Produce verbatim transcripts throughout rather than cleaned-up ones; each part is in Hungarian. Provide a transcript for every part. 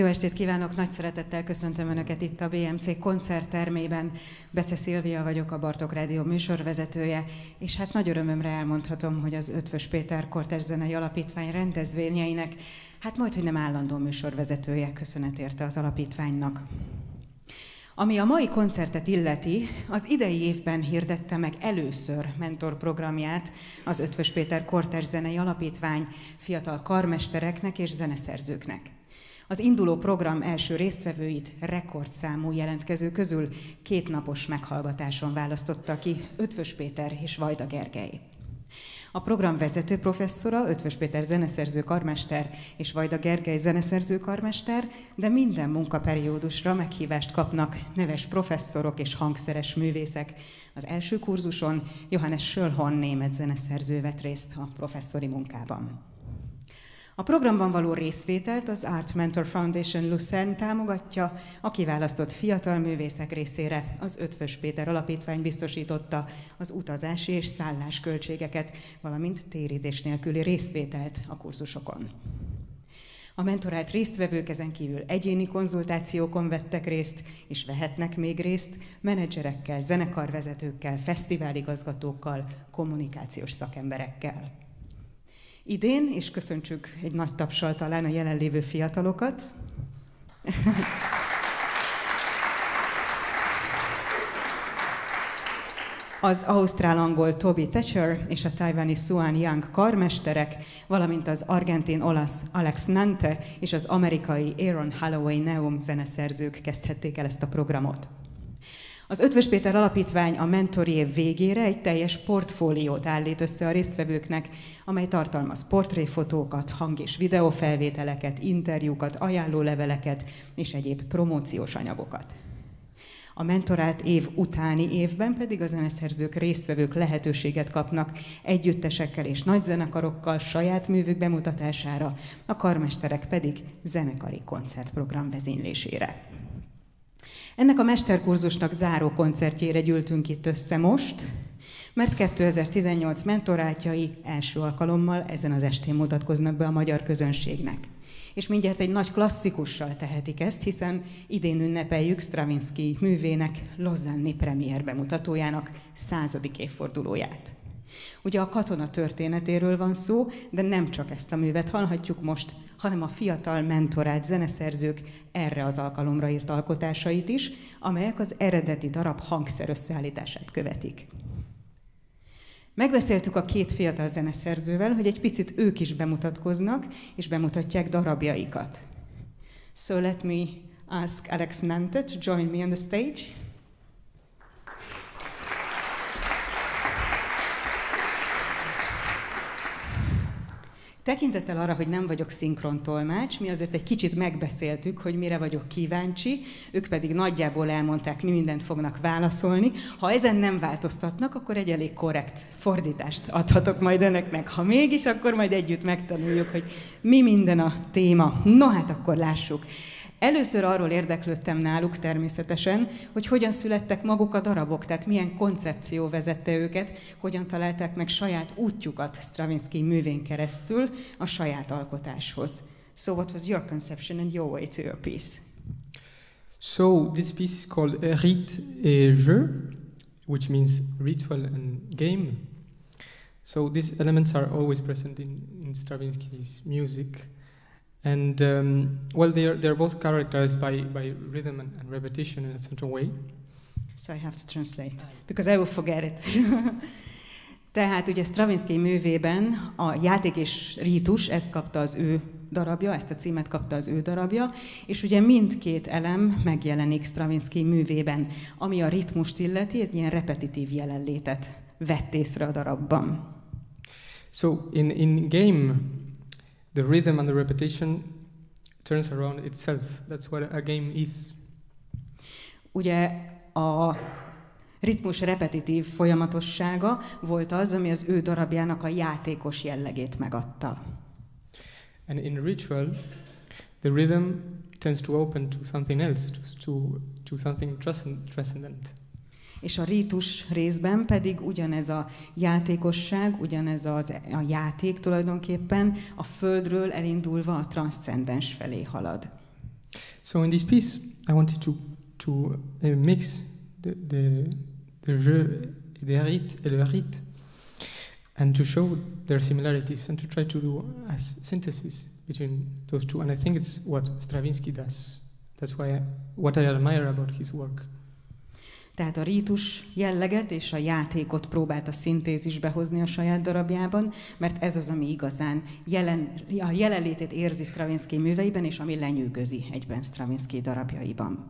Jó estét kívánok! Nagy szeretettel köszöntöm Önöket itt a bé em cé koncerttermében. Becze Szilvia vagyok, a Bartók Rádió műsorvezetője, és hát nagy örömömre elmondhatom, hogy az Eötvös Péter Kortárs Zenei Alapítvány rendezvényeinek, hát majdhogy nem állandó műsorvezetője, köszönet érte az alapítványnak. Ami a mai koncertet illeti, az idei évben hirdette meg először mentorprogramját az Eötvös Péter Kortárs Zenei Alapítvány fiatal karmestereknek és zeneszerzőknek. Az induló program első résztvevőit rekordszámú jelentkező közül kétnapos meghallgatáson választotta ki Eötvös Péter és Vajda Gergely. A program vezető professzora Eötvös Péter zeneszerző karmester és Vajda Gergely zeneszerző karmester, de minden munkaperiódusra meghívást kapnak neves professzorok és hangszeres művészek. Az első kurzuson Johannes Schöllhorn német zeneszerző vett részt a professzori munkában. A programban való részvételt az Art Mentor Foundation Lucerne támogatja, a kiválasztott fiatal művészek részére az Eötvös Péter Alapítvány biztosította az utazási és szállásköltségeket, valamint térítés nélküli részvételt a kurzusokon. A mentorált résztvevők ezen kívül egyéni konzultációkon vettek részt, és vehetnek még részt menedzserekkel, zenekarvezetőkkel, fesztiváligazgatókkal, kommunikációs szakemberekkel. Idén, és köszöntsük egy nagy tapsal talán a jelenlévő fiatalokat, az ausztrál-angol Toby Thatcher és a tajvani Suan Yang karmesterek, valamint az argentin-olasz Alex Nante és az amerikai Aaron Holloway-Nahum zeneszerzők kezdhették el ezt a programot. Az Eötvös Péter Alapítvány a mentori év végére egy teljes portfóliót állít össze a résztvevőknek, amely tartalmaz portréfotókat, hang- és videófelvételeket, interjúkat, ajánlóleveleket és egyéb promóciós anyagokat. A mentorált év utáni évben pedig a zeneszerzők, résztvevők lehetőséget kapnak együttesekkel és nagyzenekarokkal saját művük bemutatására, a karmesterek pedig zenekari koncertprogram vezénylésére. Ennek a mesterkurzusnak záró koncertjére gyűltünk itt össze most, mert kétezer-tizennyolc mentorátjai első alkalommal ezen az estén mutatkoznak be a magyar közönségnek. És mindjárt egy nagy klasszikussal tehetik ezt, hiszen idén ünnepeljük Stravinsky művének lausanne-i premier bemutatójának századik évfordulóját. Ugye a katona történetéről van szó, de nem csak ezt a művet hallhatjuk most, hanem a fiatal mentorált zeneszerzők erre az alkalomra írt alkotásait is, amelyek az eredeti darab hangszer összeállítását követik. Megbeszéltük a két fiatal zeneszerzővel, hogy egy picit ők is bemutatkoznak, és bemutatják darabjaikat. So let me ask Alex Nante to join me on the stage. Tekintettel arra, hogy nem vagyok szinkrontolmács, mi azért egy kicsit megbeszéltük, hogy mire vagyok kíváncsi, ők pedig nagyjából elmondták, mi mindent fognak válaszolni. Ha ezen nem változtatnak, akkor egy elég korrekt fordítást adhatok majd önöknek. Ha mégis, akkor majd együtt megtanuljuk, hogy mi minden a téma. No hát akkor lássuk. Először arról érdeklődtem náluk természetesen, hogy hogyan születtek maguk a darabok, tehát milyen koncepció vezette őket, hogyan találták meg saját útjukat Stravinsky művén keresztül a saját alkotáshoz. So what was your conception and your way to your piece? So this piece is called Rite et Jeu, which means ritual and game. So these elements are always present in, in Stravinsky's music. And, um, well, they're, they're both characterized by, by rhythm and, and repetition in a certain way. So I have to translate, because I will forget it. Tehát ugye Stravinsky művében a játék és rítus, ezt kapta az ő darabja, ezt a címet kapta az ő darabja, és ugye mindkét elem megjelenik Stravinsky művében, ami a ritmust illeti, egy ilyen repetitív jelenlétet vett észre a darabban. So in, in game, the rhythm and the repetition turns around itself. That's what a game is. Ugye a ritmus repetitív folyamatossága volt az, ami az ő darabjának a játékos jellegét megadta. And in ritual, the rhythm tends to open to something else, to, to, to something transcendent. És a rítus részben pedig ugyanez a játékosság, ugyanez az, a játék tulajdonképpen a földről elindulva a transzcendens felé halad. So in this piece, I wanted to to uh, mix the the the jeu et des rites et le rite, and to show their similarities and to try to do a synthesis between those two. And I think it's what Stravinsky does. That's why I, what I admire about his work. Tehát a rítus jelleget és a játékot próbálta szintézisbe hozni a saját darabjában, mert ez az, ami igazán jelen, a jelenlétét érzi Stravinsky műveiben, és ami lenyűgözi egyben Stravinsky darabjaiban.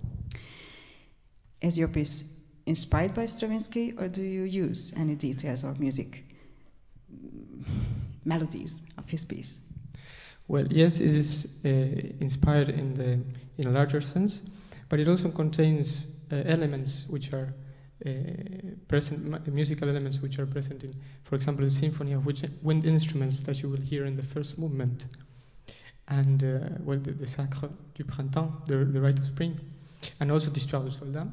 Is your piece inspired by Stravinsky, or do you use any details or music melodies of his piece? Well, yes, it is uh, inspired in the in a larger sense, but it also contains uh, elements which are uh, present, musical elements which are present in, for example, the symphony of which wind instruments that you will hear in the first movement, and uh, well, the, the Sacre du Printemps, the, the Rite of Spring, and also the Histoire du Soldat.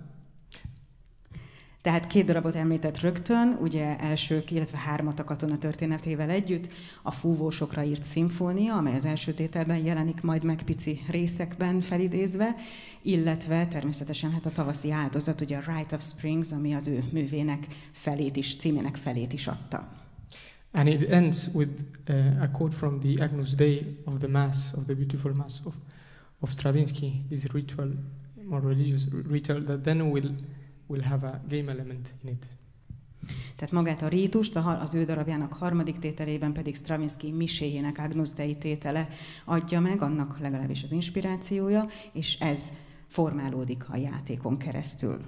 Tehát két darabot említett rögtön, ugye elsők, illetve hármat a katona történetével együtt, a fúvósokra írt szimfónia, amely az első tételben jelenik majd meg pici részekben felidézve, illetve természetesen hát a tavaszi áldozat, ugye a Rite of Springs, ami az ő művének felét is, címének felét is adta. And it ends with uh, a quote from the Agnus Dei of the Mass, of the beautiful Mass of, of Stravinsky, this ritual, more religious ritual, that then will will have a game element in it. Tehát magát a rítust az ő darabjának harmadik tételében pedig Stravinsky miséjének Agnus Dei tétele adja meg, annak legalábbis az inspirációja, és ez formálódik a játékon keresztül.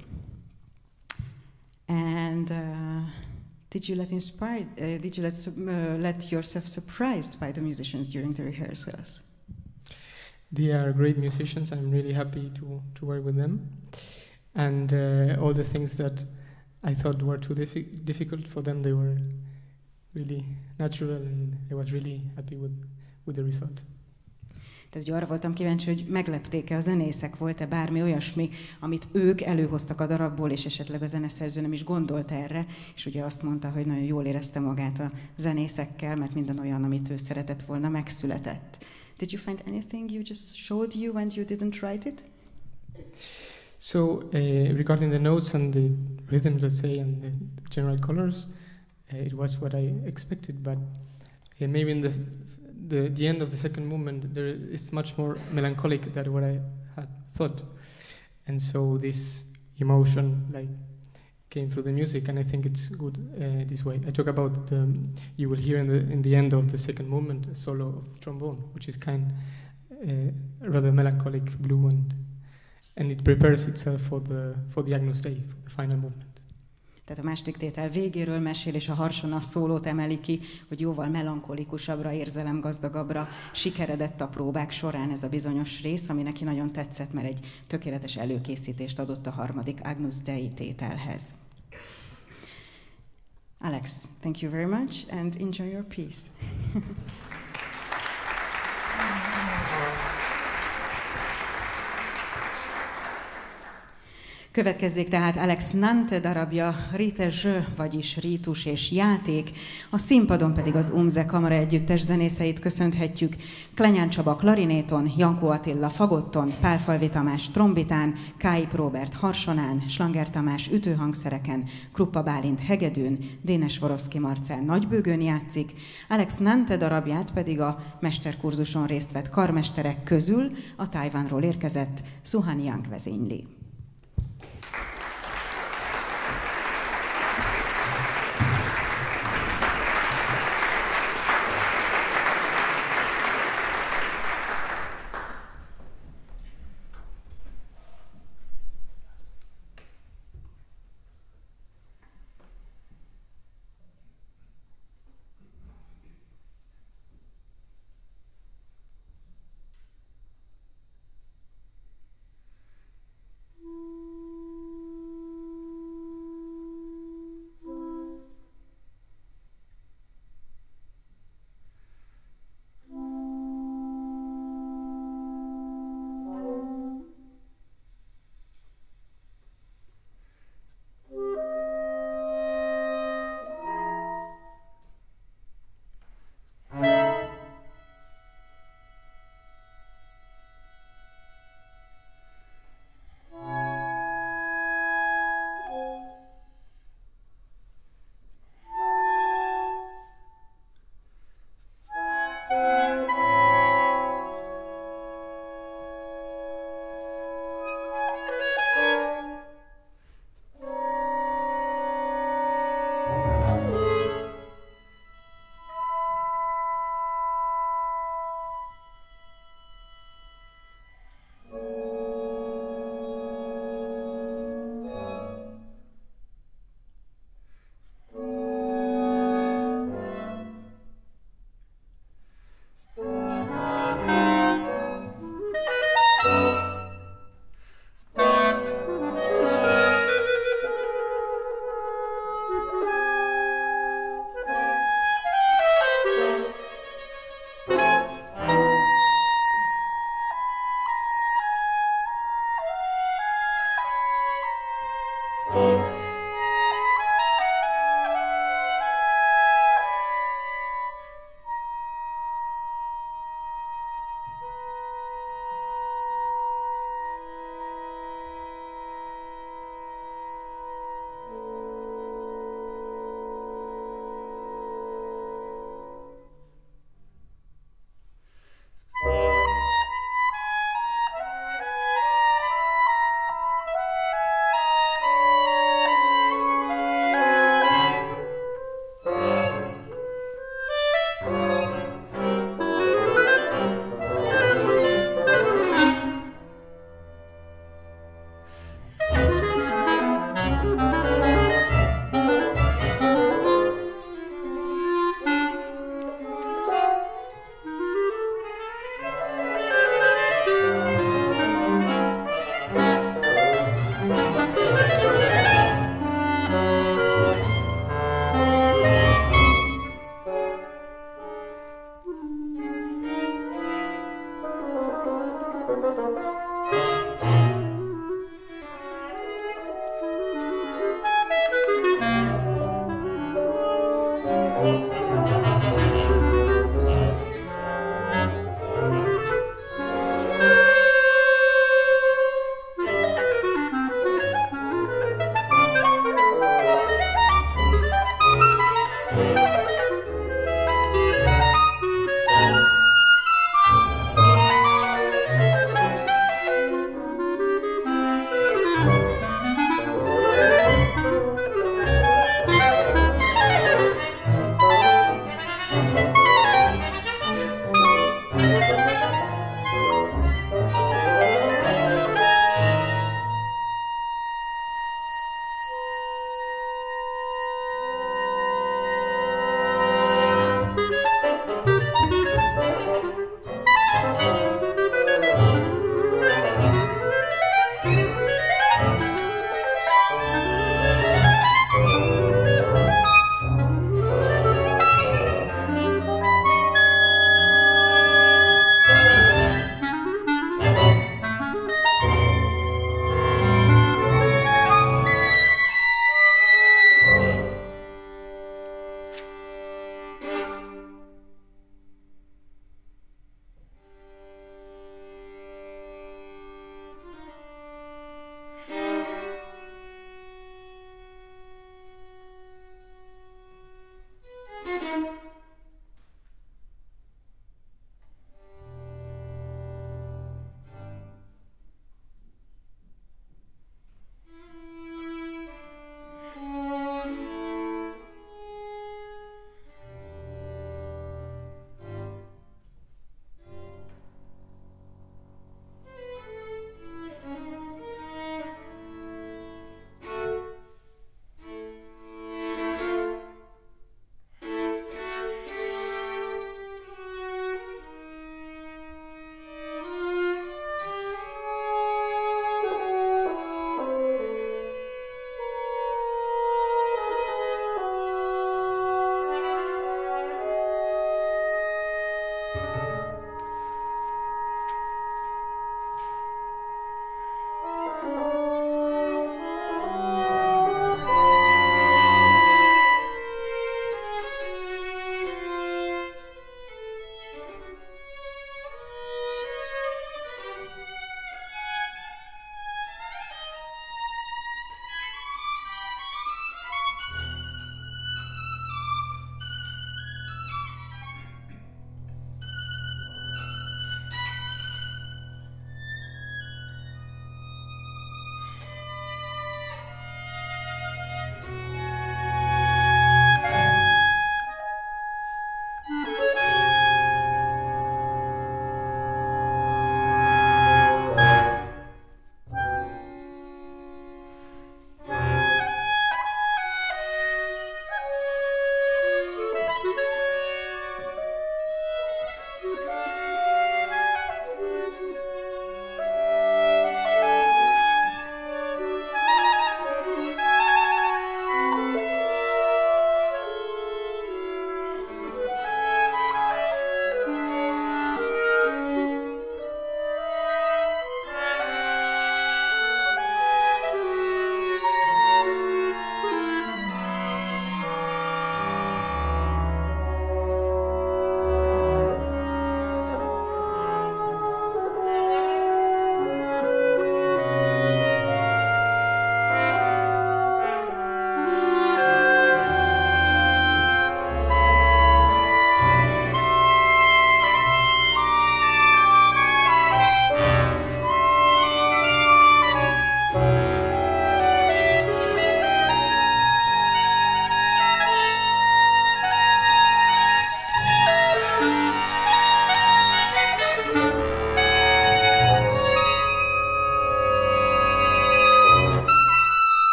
And uh, did you let inspired, uh, did you let, uh, let yourself surprised by the musicians during the rehearsals? They are great musicians. I'm really happy to to work with them. And uh, all the things that I thought were too diffi- difficult for them, they were really natural, and I was really happy with, with the result. Tehát arra voltam kíváncsi, hogy meglepték-e a zenészek, volt-e bármi olyasmi, amit ők előhoztak a darabból, és esetleg a zeneszerző nem is gondolt erre, és ugye azt mondta, hogy nagyon jól érezte magát a zenészekkel, mert minden olyan, amit ő szeretett volna, megszületett. Did you find anything you just showed you and you didn't write it? So, uh, regarding the notes and the rhythm, let's say, and the general colors, uh, it was what I expected, but uh, maybe in the, the the end of the second movement, there is much more melancholic than what I had thought, and so this emotion like came through the music, and I think it's good uh, this way. I talk about the, you will hear in the in the end of the second movement a solo of the trombone, which is kind uh, rather melancholic blue, and and it prepares itself for the for the Agnus Dei, for the final movement. Tehát a második tétel végéről mesél, és a harsona szólót emeli ki, hogy jóval melankolikusabbra, érzelemgazdagabbra sikeredett a próbák során ez a bizonyos rész, ami neki nagyon tetszett, mert egy tökéletes előkészítést adott a harmadik Agnus Dei tételhez. Alex, thank you very much, and enjoy your piece. Következzék tehát Alex Nante darabja, Rite Jeu, vagyis rítus és játék, a színpadon pedig az UMZE kamara együttes zenészeit köszönhetjük. Klenyán Csaba klarinéton, Jankó Attila fagotton, Pálfalvi Tamás trombitán, Káip Róbert harsonán, Schlanger Tamás ütőhangszereken, Kruppa Bálint hegedűn, Dénes-Worowski Marcell nagybőgőn játszik, Alex Nante darabját pedig a mesterkurzuson részt vett karmesterek közül a Tajvanról érkezett Suhan Yang vezényli.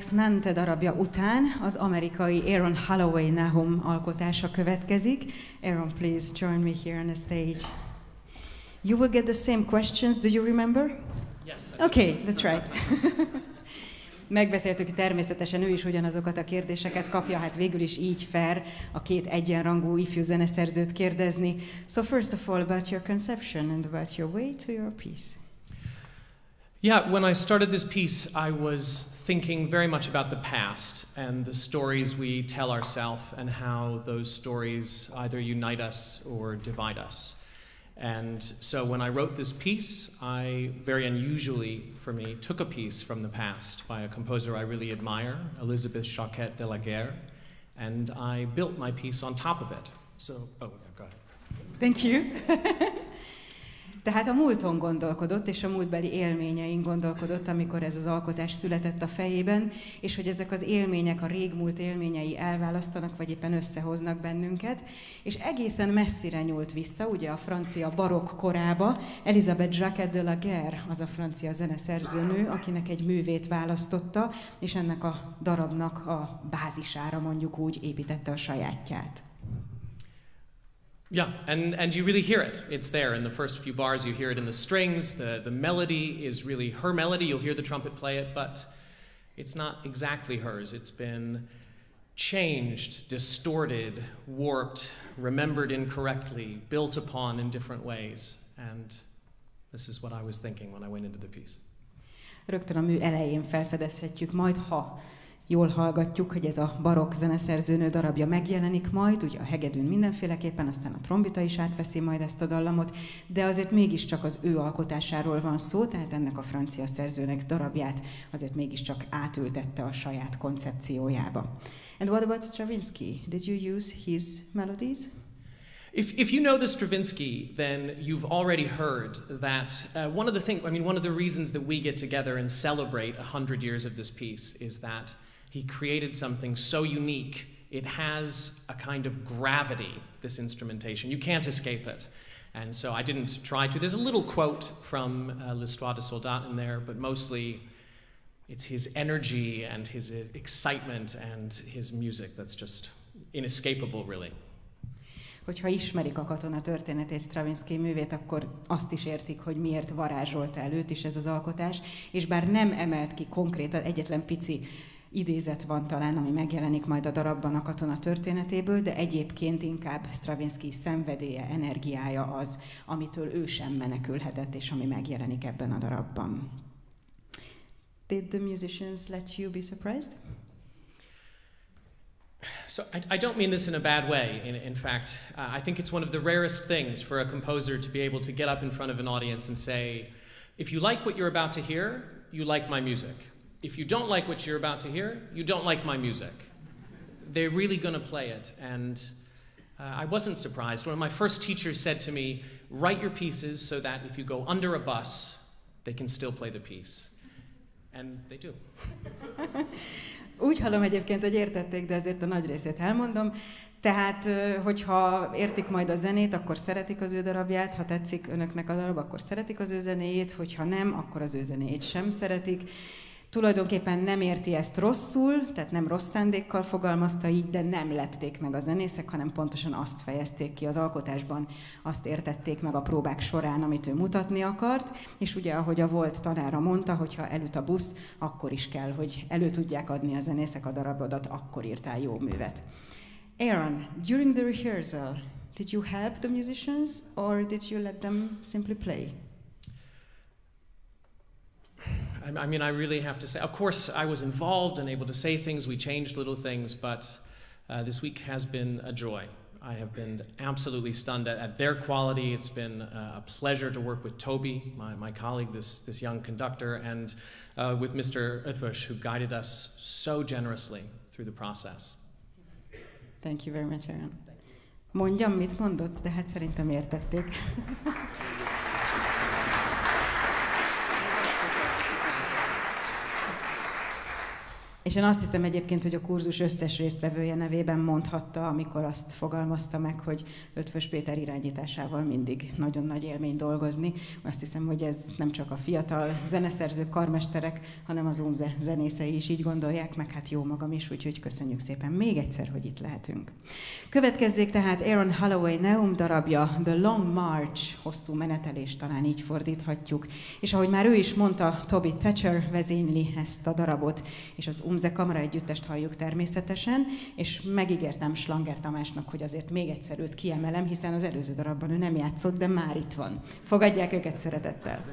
Alex Nante darabja után az amerikai Aaron Holloway-Nahum alkotása következik. Aaron, please join me here on the stage. You will get the same questions, do you remember? Yes. Okay, that's right. Megbeszéltük, hogy természetesen ő is ugyanazokat a kérdéseket kapja, hát végül is így fair a két egyenrangú ifjú zeneszerzőt kérdezni. So first of all, about your conception and about your way to your piece. Yeah, when I started this piece, I was thinking very much about the past and the stories we tell ourselves and how those stories either unite us or divide us. And so when I wrote this piece, I, very unusually for me, took a piece from the past by a composer I really admire, Elizabeth Jacquet de la Guerre, and I built my piece on top of it. So, oh, go ahead. Thank you. Tehát a múlton gondolkodott, és a múltbeli élményein gondolkodott, amikor ez az alkotás született a fejében, és hogy ezek az élmények, a régmúlt élményei elválasztanak, vagy éppen összehoznak bennünket, és egészen messzire nyúlt vissza, ugye a francia barokk korába. Elizabeth Jacquet de la Guerre az a francia zeneszerzőnő, akinek egy művét választotta, és ennek a darabnak a bázisára mondjuk úgy építette a sajátját. Yeah, and, and you really hear it. It's there in the first few bars. You hear it in the strings. The, the melody is really her melody. You'll hear the trumpet play it, but it's not exactly hers. It's been changed, distorted, warped, remembered incorrectly, built upon in different ways. And this is what I was thinking when I went into the piece. Rögtön a mű elején felfedezhetjük majd, ha jól hallgatjuk, hogy ez a barokk zeneszerzőnő darabja megjelenik majd, ugye a hegedűn mindenféleképpen, aztán a trombita is átveszi majd ezt a dallamot, de azért mégiscsak az ő alkotásáról van szó, tehát ennek a francia szerzőnek darabját azért mégiscsak átültette a saját koncepciójába. And what about Stravinsky? Did you use his melodies? If, if you know the Stravinsky, then you've already heard that uh, one of the things, I mean, one of the reasons that we get together and celebrate a hundred years of this piece is that he created something so unique. It has a kind of gravity, this instrumentation. You can't escape it. And so I didn't try to. There's a little quote from uh, L'Histoire de Soldat in there, but mostly it's his energy and his excitement and his music that's just inescapable, really. Hogyha ismerik a Katona történetét, Stravinsky művét, akkor azt is értik, hogy miért varázsolta előtt is ez az alkotás, és bár nem emelt ki konkrétan, egyetlen pici idézet van talán, ami megjelenik majd a darabban a Katona történetéből, de egyébként inkább Stravinsky szenvedélye, energiája az, amitől ő sem menekülhetett, és ami megjelenik ebben a darabban. Did the musicians let you be surprised? So I, I don't mean this in a bad way. In, in fact, uh, I think it's one of the rarest things for a composer to be able to get up in front of an audience and say, if you like what you're about to hear, you like my music. If you don't like what you're about to hear, you don't like my music. They're really going to play it. And uh, I wasn't surprised. One of my first teachers said to me, write your pieces so that if you go under a bus, they can still play the piece. And they do. Úgy hallom egyébként, hogy értették, de ezért a nagy részét elmondom. Tehát, hogyha értik majd a zenét, akkor szeretik az ő darabját, ha tetszik önöknek a darab, akkor szeretik az ő zenéjét, hogyha nem, akkor az ő zenéjét sem szeretik. Tulajdonképpen nem érti ezt rosszul, tehát nem rossz szándékkal fogalmazta így, de nem lepték meg a zenészek, hanem pontosan azt fejezték ki az alkotásban, azt értették meg a próbák során, amit ő mutatni akart, és ugye, ahogy a volt tanára mondta, hogyha elüt a busz, akkor is kell, hogy elő tudják adni a zenészek a darabodat, akkor írtál jó művet. Aaron, during the rehearsal, did you help the musicians, or did you let them simply play? I mean, I really have to say, of course, I was involved and able to say things. We changed little things, but uh, this week has been a joy. I have been absolutely stunned at, at their quality. It's been uh, a pleasure to work with Toby, my, my colleague, this, this young conductor, and uh, with Mister Eötvös, who guided us so generously through the process. Thank you very much, Aaron. Mondjam, mit mondott, de hát szerintem értették. És én azt hiszem egyébként, hogy a kurzus összes résztvevője nevében mondhatta, amikor azt fogalmazta meg, hogy Eötvös Péter irányításával mindig nagyon nagy élmény dolgozni. Azt hiszem, hogy ez nem csak a fiatal zeneszerzők, karmesterek, hanem az UMZE zenészei is így gondolják, meg hát jó magam is, úgyhogy köszönjük szépen még egyszer, hogy itt lehetünk. Következzék tehát Aaron Holloway-Nahum darabja, The Long March, hosszú menetelés, talán így fordíthatjuk. És ahogy már ő is mondta, Toby Thatcher vezényli ezt a darabot, és az UMZE kamara együttest halljuk természetesen, és megígértem Schlanger Tamásnak, hogy azért még egyszer őt kiemelem, hiszen az előző darabban ő nem játszott, de már itt van. Fogadják őket szeretettel!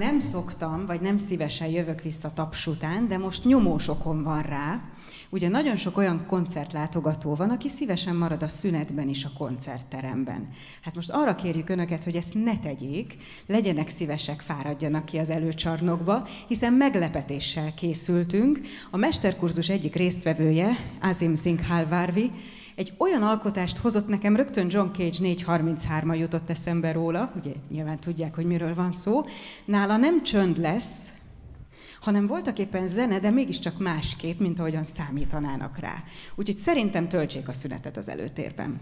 Nem szoktam, vagy nem szívesen jövök vissza taps után, de most nyomós okom van rá. Ugye nagyon sok olyan koncertlátogató van, aki szívesen marad a szünetben is a koncertteremben. Hát most arra kérjük Önöket, hogy ezt ne tegyék, legyenek szívesek, fáradjanak ki az előcsarnokba, hiszen meglepetéssel készültünk. A mesterkurzus egyik résztvevője, Azim Singh Halvarvi, egy olyan alkotást hozott nekem, rögtön John Cage négy harminchárom jutott eszembe róla, ugye nyilván tudják, hogy miről van szó. Nála nem csönd lesz, hanem voltaképpen zene, de mégiscsak másképp, mint ahogyan számítanának rá. Úgyhogy szerintem töltsék a szünetet az előtérben.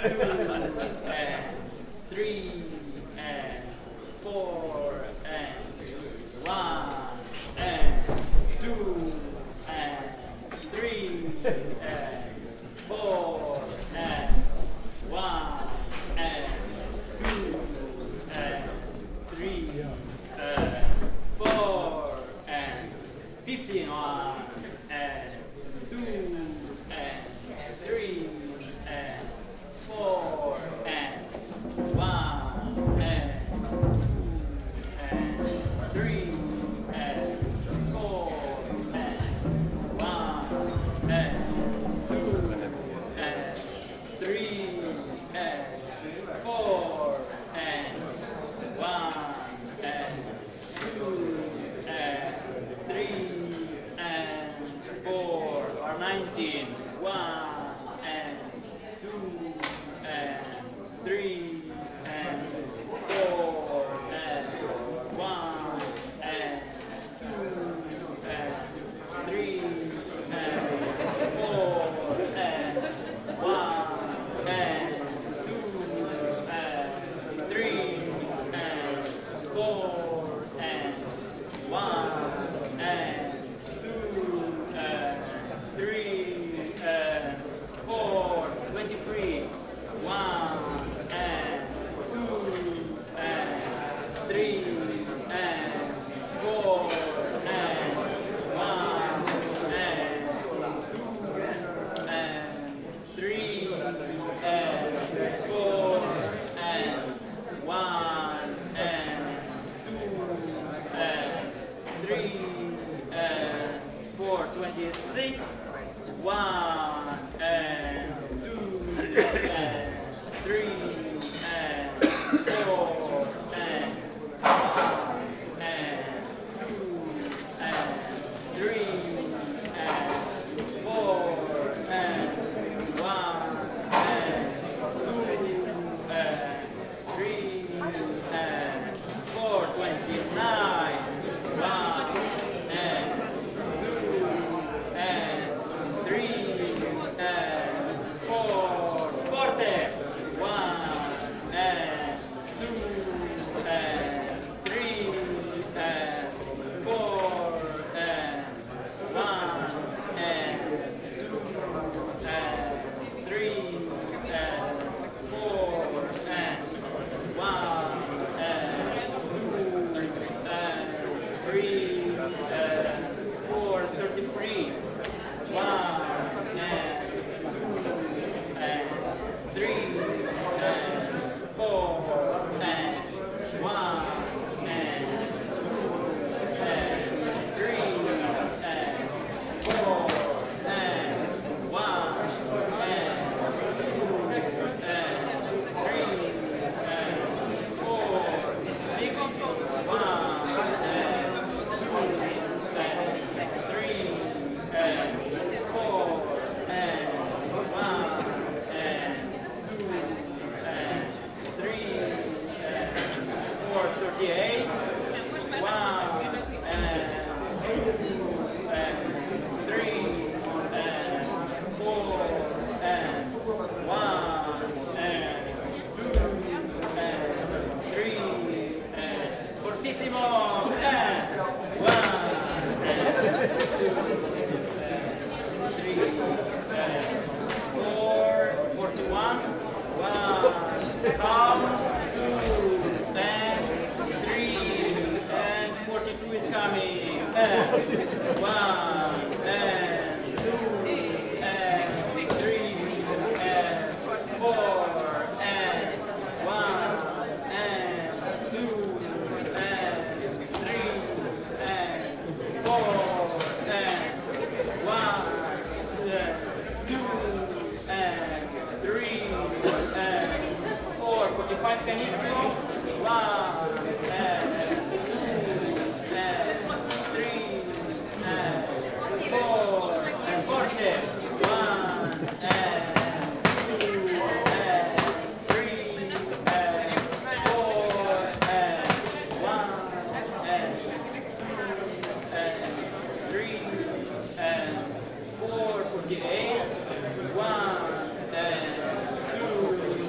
One, and two,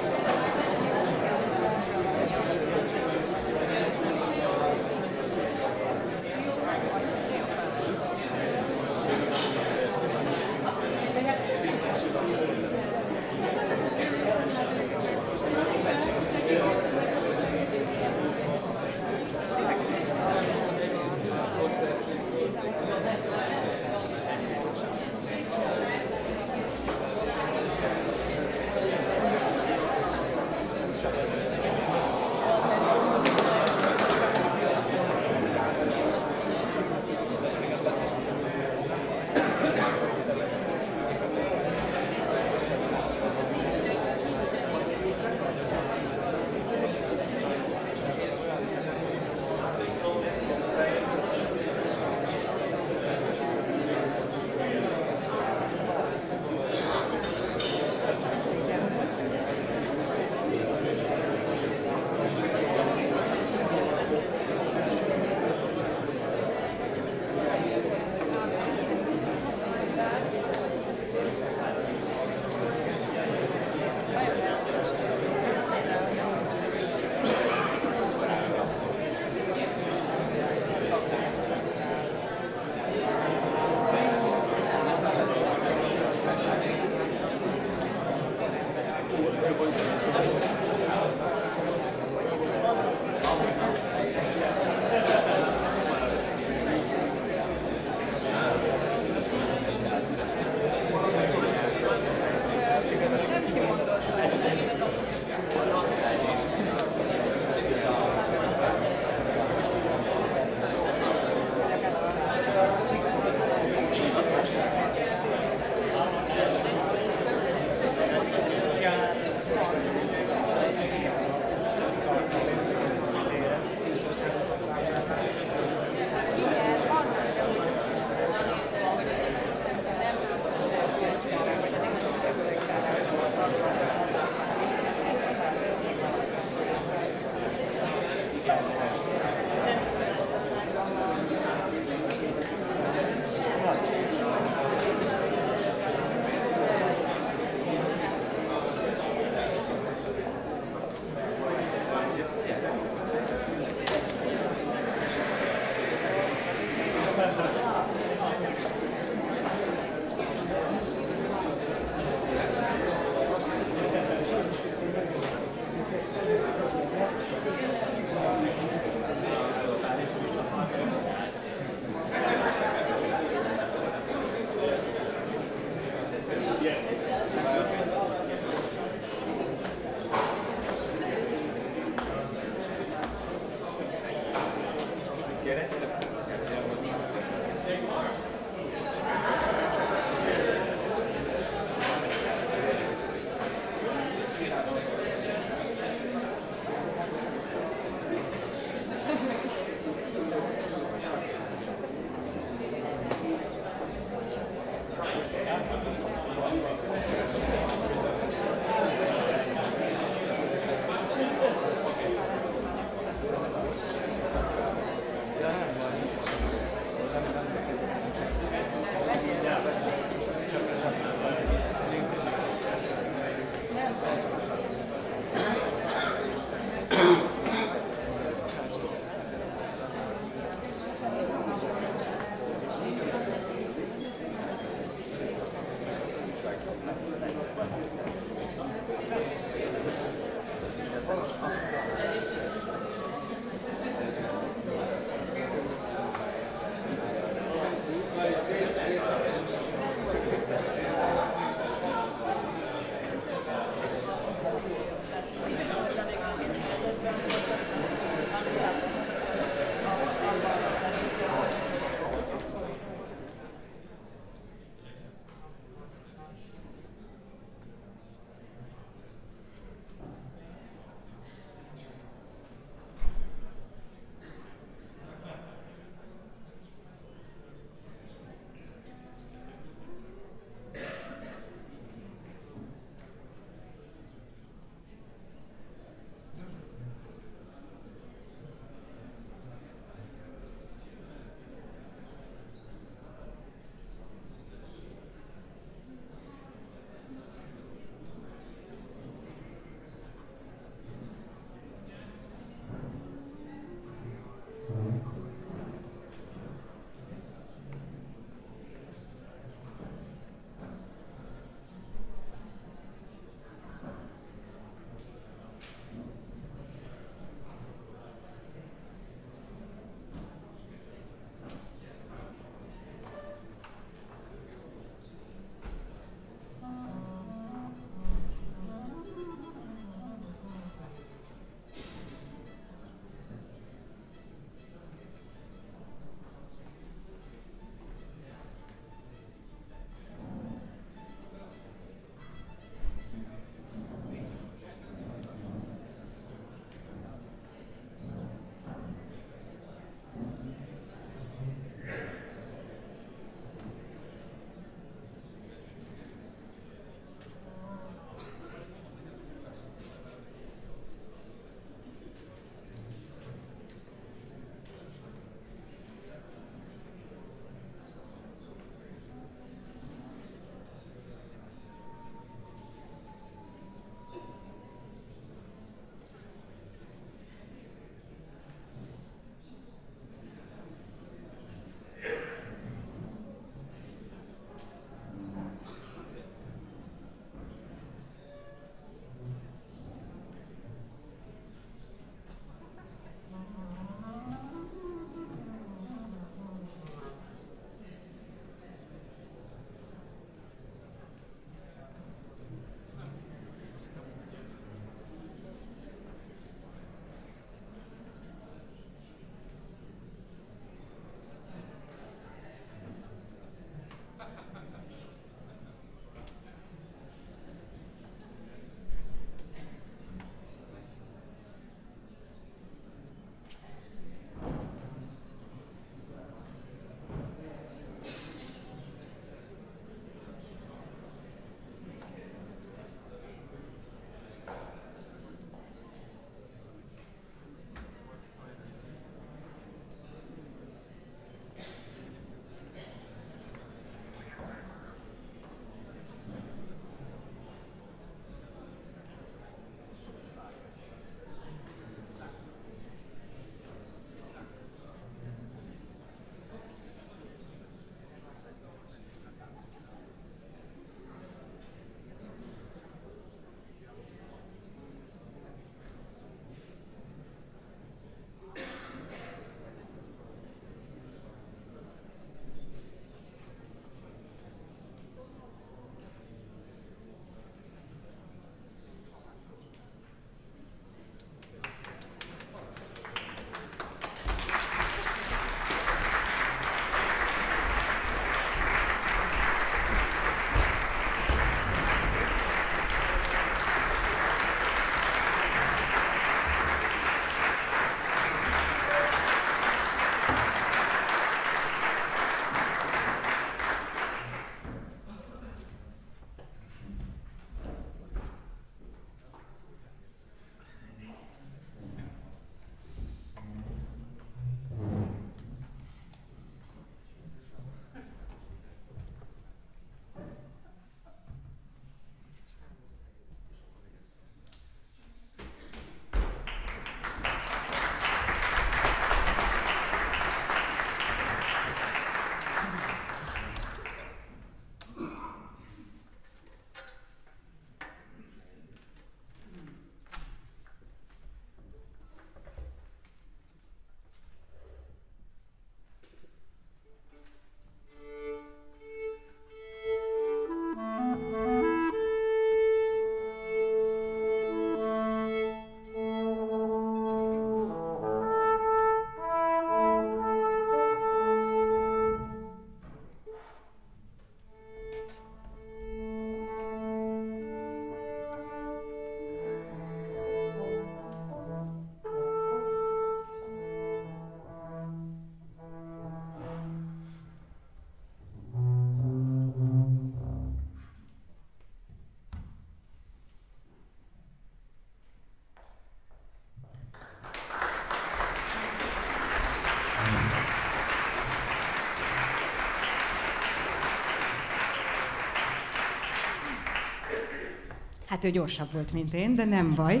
Hát ő gyorsabb volt, mint én, de nem baj.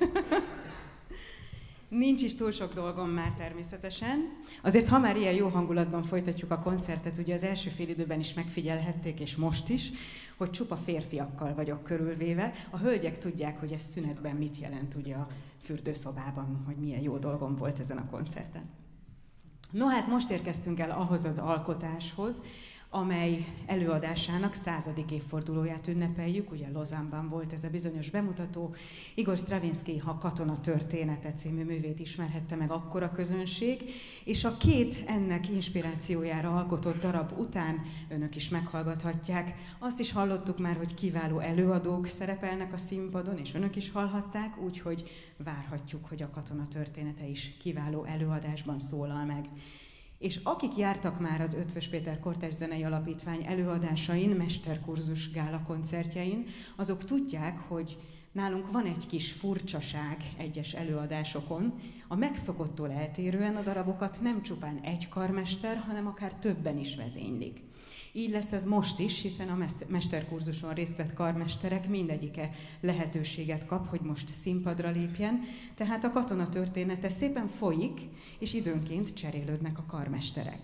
Nincs is túl sok dolgom már természetesen. Azért, ha már ilyen jó hangulatban folytatjuk a koncertet, ugye az első fél időben is megfigyelhették, és most is, hogy csupa férfiakkal vagyok körülvéve. A hölgyek tudják, hogy ez szünetben mit jelent ugye a fürdőszobában, hogy milyen jó dolgom volt ezen a koncerten. No hát most érkeztünk el ahhoz az alkotáshoz, amely előadásának századik évfordulóját ünnepeljük, ugye Lausanne-ban volt ez a bizonyos bemutató. Igor Stravinsky Ha katona története című művét ismerhette meg akkor a közönség, és a két ennek inspirációjára alkotott darab után önök is meghallgathatják. Azt is hallottuk már, hogy kiváló előadók szerepelnek a színpadon, és önök is hallhatták, úgyhogy várhatjuk, hogy a katona története is kiváló előadásban szólal meg. És akik jártak már az Eötvös Péter Kortárs Zenei Alapítvány előadásain, mesterkurzus gála koncertjein, azok tudják, hogy nálunk van egy kis furcsaság egyes előadásokon. A megszokottól eltérően a darabokat nem csupán egy karmester, hanem akár többen is vezénylik. Így lesz ez most is, hiszen a mesterkurzuson részt vett karmesterek mindegyike lehetőséget kap, hogy most színpadra lépjen, tehát a katona története szépen folyik, és időnként cserélődnek a karmesterek.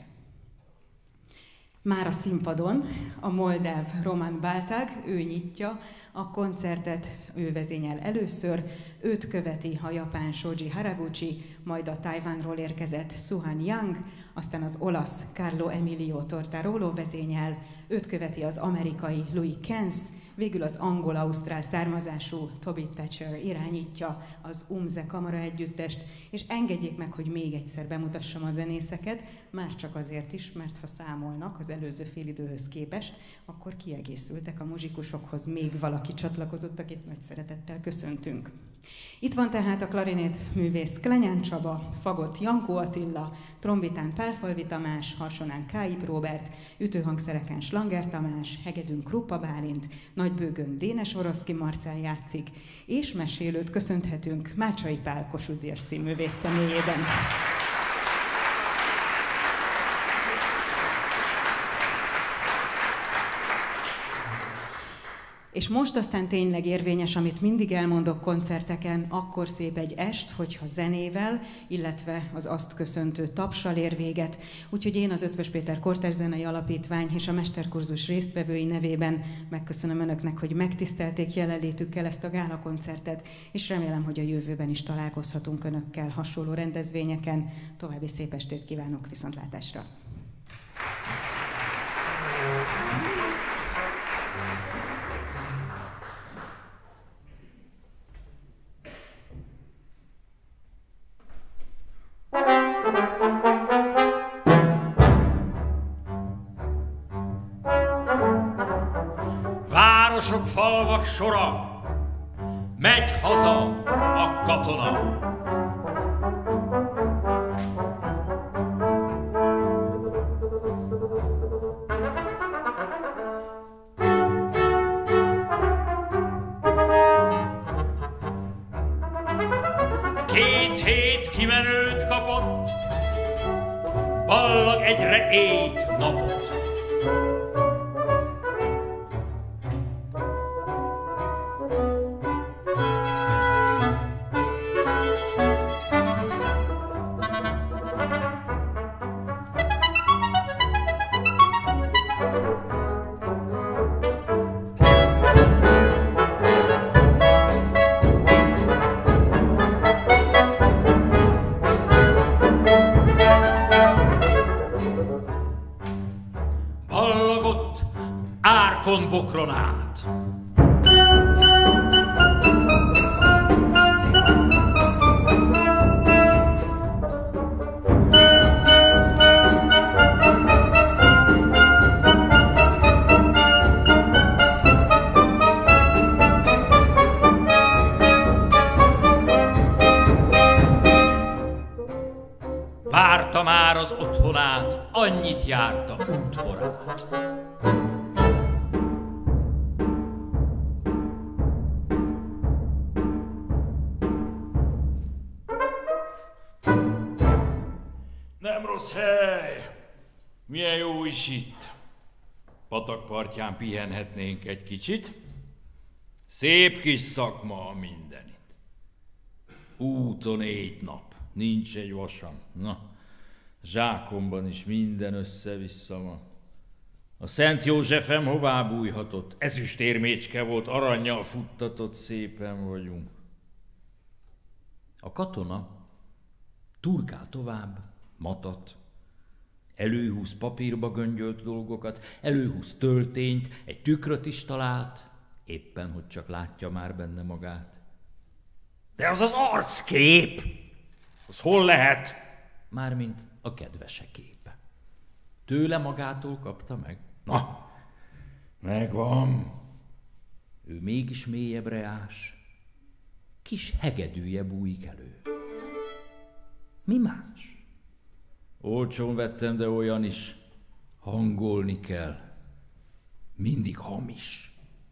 Már a színpadon a moldáv Roman Baltag, ő nyitja a koncertet, ő vezényel először, őt követi a japán Shoji Haraguchi, majd a Tajvánról érkezett Suhan Yang, aztán az olasz Carlo Emilio Tortarolo vezényel, őt követi az amerikai Louis Kens, végül az angol-ausztrál származású Toby Thatcher irányítja az UMZE kamara együttest, és engedjék meg, hogy még egyszer bemutassam a zenészeket, már csak azért is, mert ha számolnak az előző félidőhöz képest, akkor kiegészültek a muzsikusokhoz, még valaki csatlakozott, akit nagy szeretettel köszöntünk. Itt van tehát a klarinét művész Klenyán Csaba, fagot Jankó Attila, trombitán Pálfalvi Tamás, harsonán Káip Róbert, ütőhangszereken Schlanger Tamás, hegedűn Kruppa Bálint, nagybőgőn Dénes-Worowski Marcell játszik, és mesélőt köszönhetünk Mácsai Pál Kossuth Díjas színművész személyében. És most aztán tényleg érvényes, amit mindig elmondok koncerteken, akkor szép egy est, hogyha zenével, illetve az azt köszöntő tapssal ér véget. Úgyhogy én az Eötvös Péter Kortárs Zenei Alapítvány és a mesterkurzus résztvevői nevében megköszönöm önöknek, hogy megtisztelték jelenlétükkel ezt a gálakoncertet, és remélem, hogy a jövőben is találkozhatunk önökkel hasonló rendezvényeken. További szép estét kívánok, viszontlátásra! Városok, falvak sora, megy haza a katona. Két hét kimenőt kapott, ballag egyre ét napot. Bokron át. Várta már az otthonát, annyit járta útborát. Hely! Milyen jó is itt. Patakpartján pihenhetnénk egy kicsit. Szép kis szakma a mindenit. Úton ét nap, nincs egy vasam. Na, zsákomban is minden össze-vissza ma. A Szent Józsefem hová bújhatott? Ezüstérmécske volt, arannyal futtatott, szépen vagyunk. A katona turkál tovább, matat, előhúz papírba göngyölt dolgokat, előhúz töltényt, egy tükröt is talált, éppen, hogy csak látja már benne magát. De az az arckép! Az hol lehet? Mármint a kedvese képe. Tőle magától kapta meg. Na, megvan. Ő mégis mélyebbre ás. Kis hegedűje bújik elő. Mi más? Olcsón vettem, de olyan is. Hangolni kell. Mindig hamis.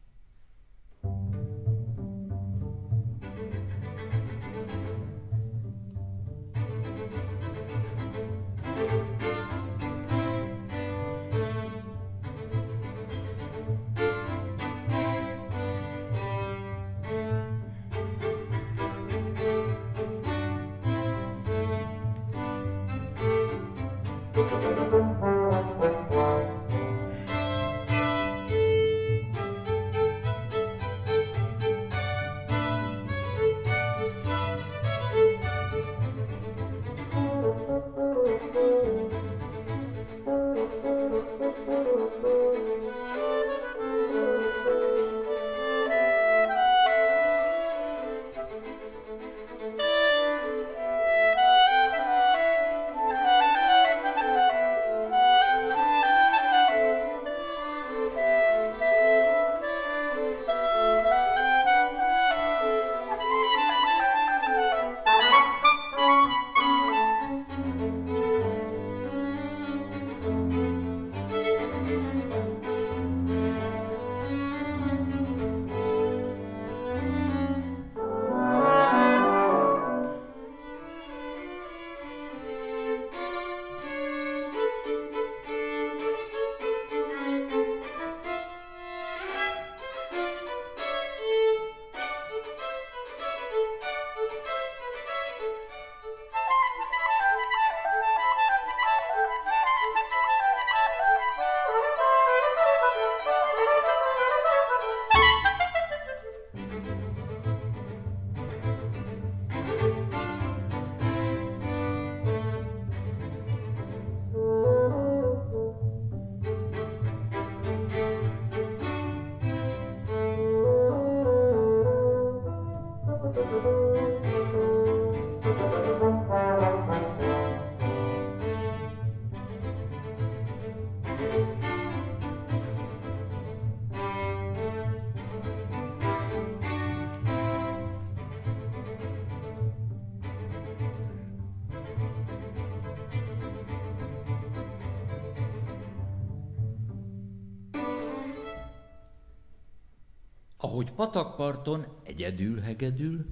Ahogy patakparton egyedül-hegedül,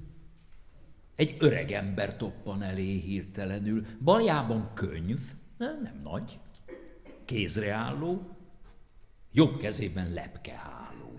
egy öreg ember toppan elé hirtelenül, baljában könyv, nem nagy, kézreálló, jobb kezében lepkeháló.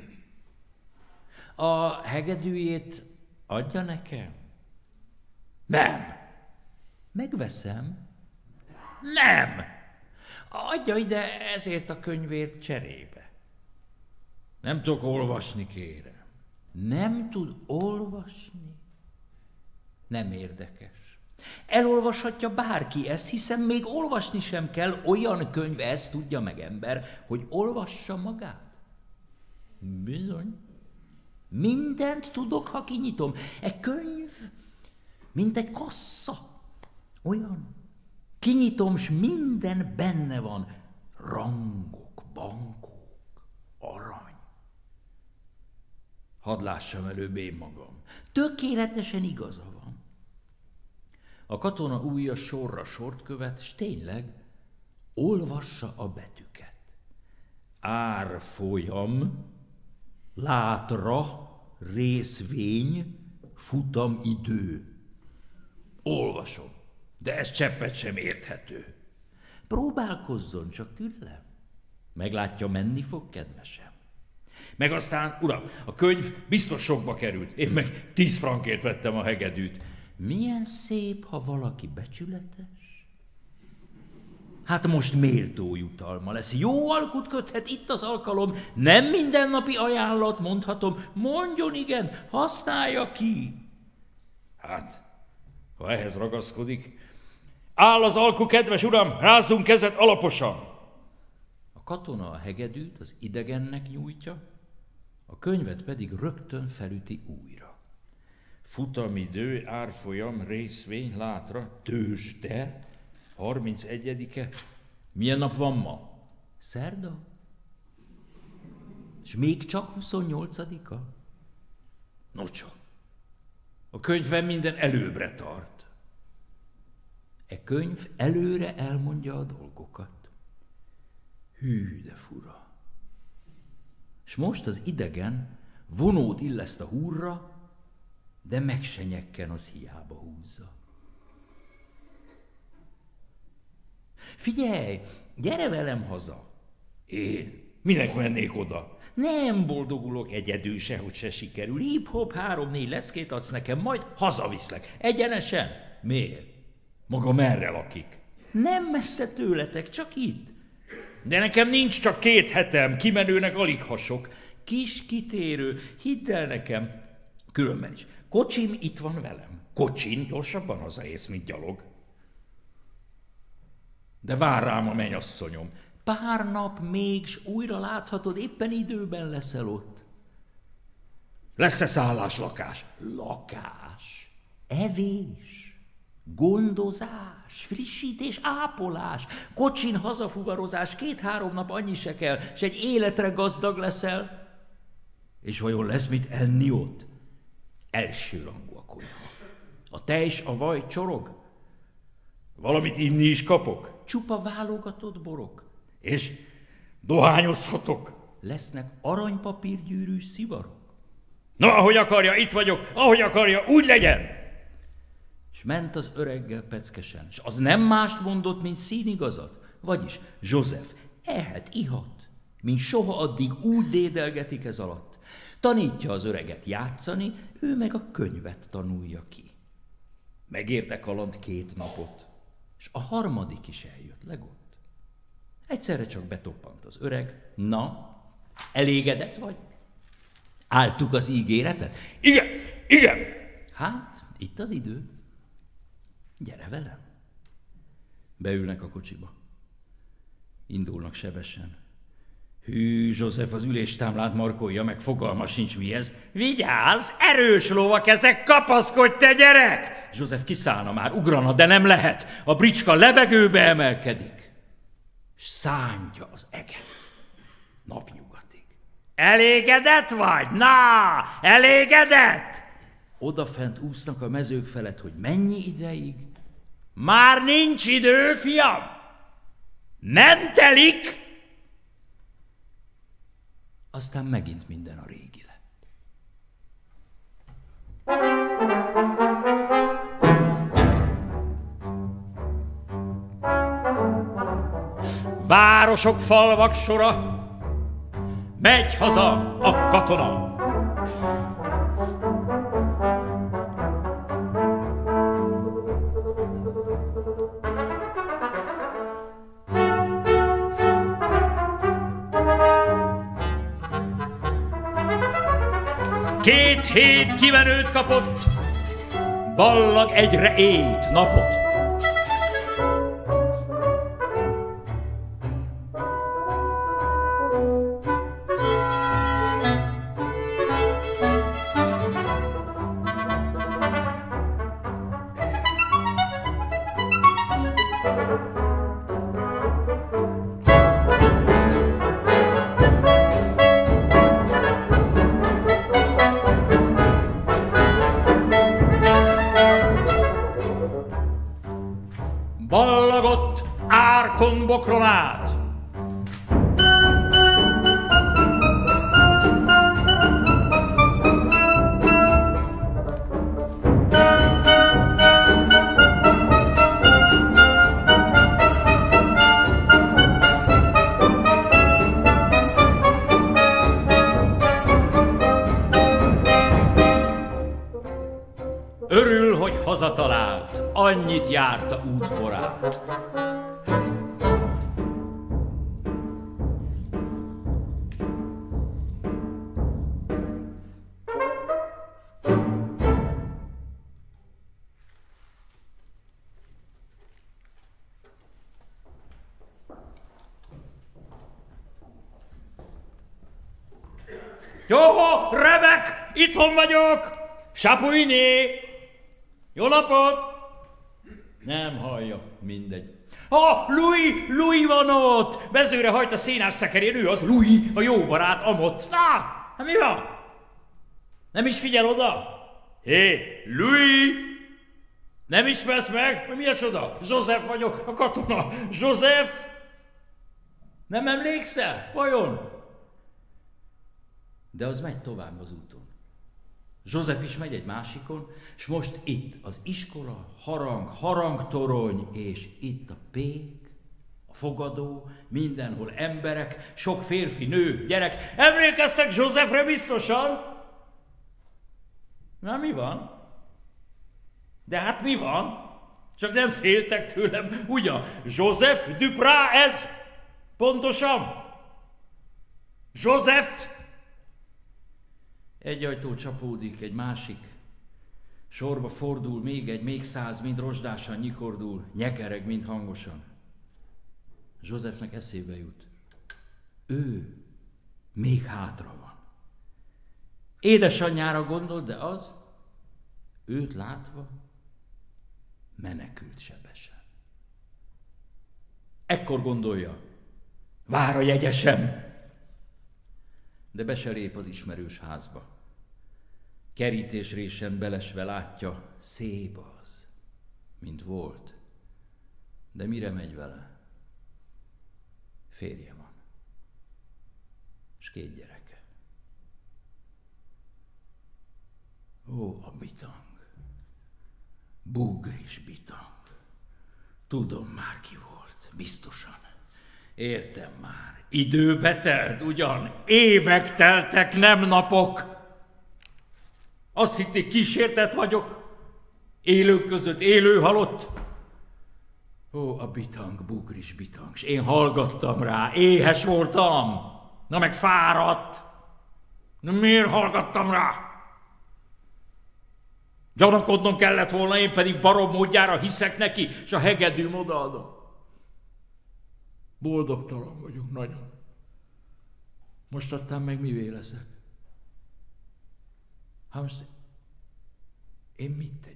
A hegedűjét adja nekem? Nem. Megveszem? Nem. Adja ide ezért a könyvért cserébe. Nem tudok olvasni, kérem. Nem tud olvasni? Nem érdekes. Elolvashatja bárki ezt, hiszen még olvasni sem kell, olyan könyv, ezt tudja meg ember, hogy olvassa magát. Bizony. Mindent tudok, ha kinyitom. E könyv, mint egy kassa. Olyan. Kinyitom, s minden benne van. Rangok, bankok, arany. Hadd lássam előbb én magam. Tökéletesen igaza van. A katona ujja sorra sort követ, s tényleg olvassa a betűket. Árfolyam, látra, részvény, futamidő. Olvasom, de ez cseppet sem érthető. Próbálkozzon, csak türelem. Meglátja, menni fog, kedvesem. Meg aztán, uram, a könyv biztos sokba került. Én meg tíz frankért vettem a hegedűt. Milyen szép, ha valaki becsületes. Hát most méltó jutalma lesz. Jó alkut köthet itt az alkalom. Nem mindennapi ajánlat, mondhatom. Mondjon igen, használja ki. Hát, ha ehhez ragaszkodik. Áll az alku, kedves uram, rázzunk kezet alaposan. A katona a hegedűt az idegennek nyújtja, a könyvet pedig rögtön felüti újra. Futamidő, árfolyam, részvény, látra, tőzsde, harmincegyedike. Milyen nap van ma? Szerda? És még csak huszonnyolcadika? Nocsak. A könyvben minden előbbre tart. E könyv előre elmondja a dolgokat. Hű, de fura. És most az idegen vonót illeszt a húrra, de meg se nyekken, az hiába húzza. Figyelj, gyere velem haza. Én? Minek mennék oda? Nem boldogulok egyedül, sehogy se sikerül. Hip-hop, három-négy leckét adsz nekem, majd hazaviszlek. Egyenesen? Miért? Maga merre lakik? Nem messze tőletek, csak itt. De nekem nincs csak két hetem, kimenőnek alig hasok. Kis kitérő, hidd el nekem. Különben is. Kocsim itt van velem. Kocsin gyorsabban hazaész, mint gyalog. De vár rám a mennyasszonyom. Pár nap még, s újra láthatod, éppen időben leszel ott. Lesz-e szállás, lakás? Lakás. Evés. Gondozás, frissítés, ápolás, kocsin hazafuvarozás, két-három nap annyi se kell, s egy életre gazdag leszel. És vajon lesz mit enni ott? Elsőrangú a konyha. A tej s a vaj csorog. Valamit inni is kapok. Csupa válogatott borok. És dohányozhatok. Lesznek aranypapírgyűrű szivarok. Na, ahogy akarja, itt vagyok, ahogy akarja, úgy legyen. És ment az öreggel peckesen, és az nem mást mondott, mint színigazat. Vagyis József ehet, ihat, mint soha addig úgy dédelgetik ez alatt. Tanítja az öreget játszani, ő meg a könyvet tanulja ki. Megérte kaland két napot, és a harmadik is eljött legott. Egyszerre csak betoppant az öreg. Na, elégedett vagy? Álltuk az ígéretet? Igen, igen! Hát, itt az idő. Gyere velem. Beülnek a kocsiba. Indulnak sebesen. Hű, József az üléstámlát markolja, meg fogalma sincs mi ez. Vigyázz, erős lovak ezek, kapaszkodj te gyerek! József kiszállna már, ugrana, de nem lehet. A bricska levegőbe emelkedik, és szántja az eget napnyugatig. Elégedett vagy? Na, elégedett? Odafent úsznak a mezők felett, hogy mennyi ideig? Már nincs idő, fiam! Nem telik! Aztán megint minden a régi lett. Városok, falvak sora, megy haza a katona. Két hét kimenőt kapott, ballag egyre élt napot. Ballagott árkon bokron át. hazatalált, annyit járta útporát. Jó, remek, itthon vagyok! Sapuiné! Jó napot! Nem hallja, mindegy. Ha, Louis, Louis van ott! Mezőre hajt a színás szekerén, ő az Louis, a jó barát, amott. Na, hát mi van? Nem is figyel oda? Hé, Louis! Nem ismersz meg? Mi a csoda? József vagyok, a katona. József! Nem emlékszel? Vajon? De az megy tovább az úton. József is megy egy másikon, és most itt az iskola, harang, harangtorony, és itt a pék, a fogadó, mindenhol emberek, sok férfi, nő, gyerek. Emlékeztek Józsefre biztosan? Na mi van? De hát mi van? Csak nem féltek tőlem, ugyan? József Duprat ez? Pontosan? József? Egy ajtó csapódik, egy másik. Sorba fordul, még egy, még száz, mind rozsdásan nyikordul, nyekereg, mind hangosan. Józsefnek eszébe jut. Ő még hátra van. Édesanyjára gondolt, de az, őt látva, menekült sebesen. Ekkor gondolja, vár a jegyesem. De be se lép az ismerős házba. Kerítésrésen belesve látja, szép az, mint volt. De mire megy vele? Férje van. És két gyereke. Ó, a bitang. Bugris bitang. Tudom már ki volt, biztosan. Értem már. Időbe telt, ugyan? Évek teltek, nem napok. Azt hitték, kísértett vagyok. Élők között élő halott. Ó, a bitang, bugris bitang. És én hallgattam rá, éhes voltam. Na meg fáradt. Na miért hallgattam rá? Gyanakodnom kellett volna, én pedig barom módjára hiszek neki, és a hegedűm odaadom. Boldogtalan vagyok nagyon. Most aztán meg mivé leszek? Hát most én mit tegyek?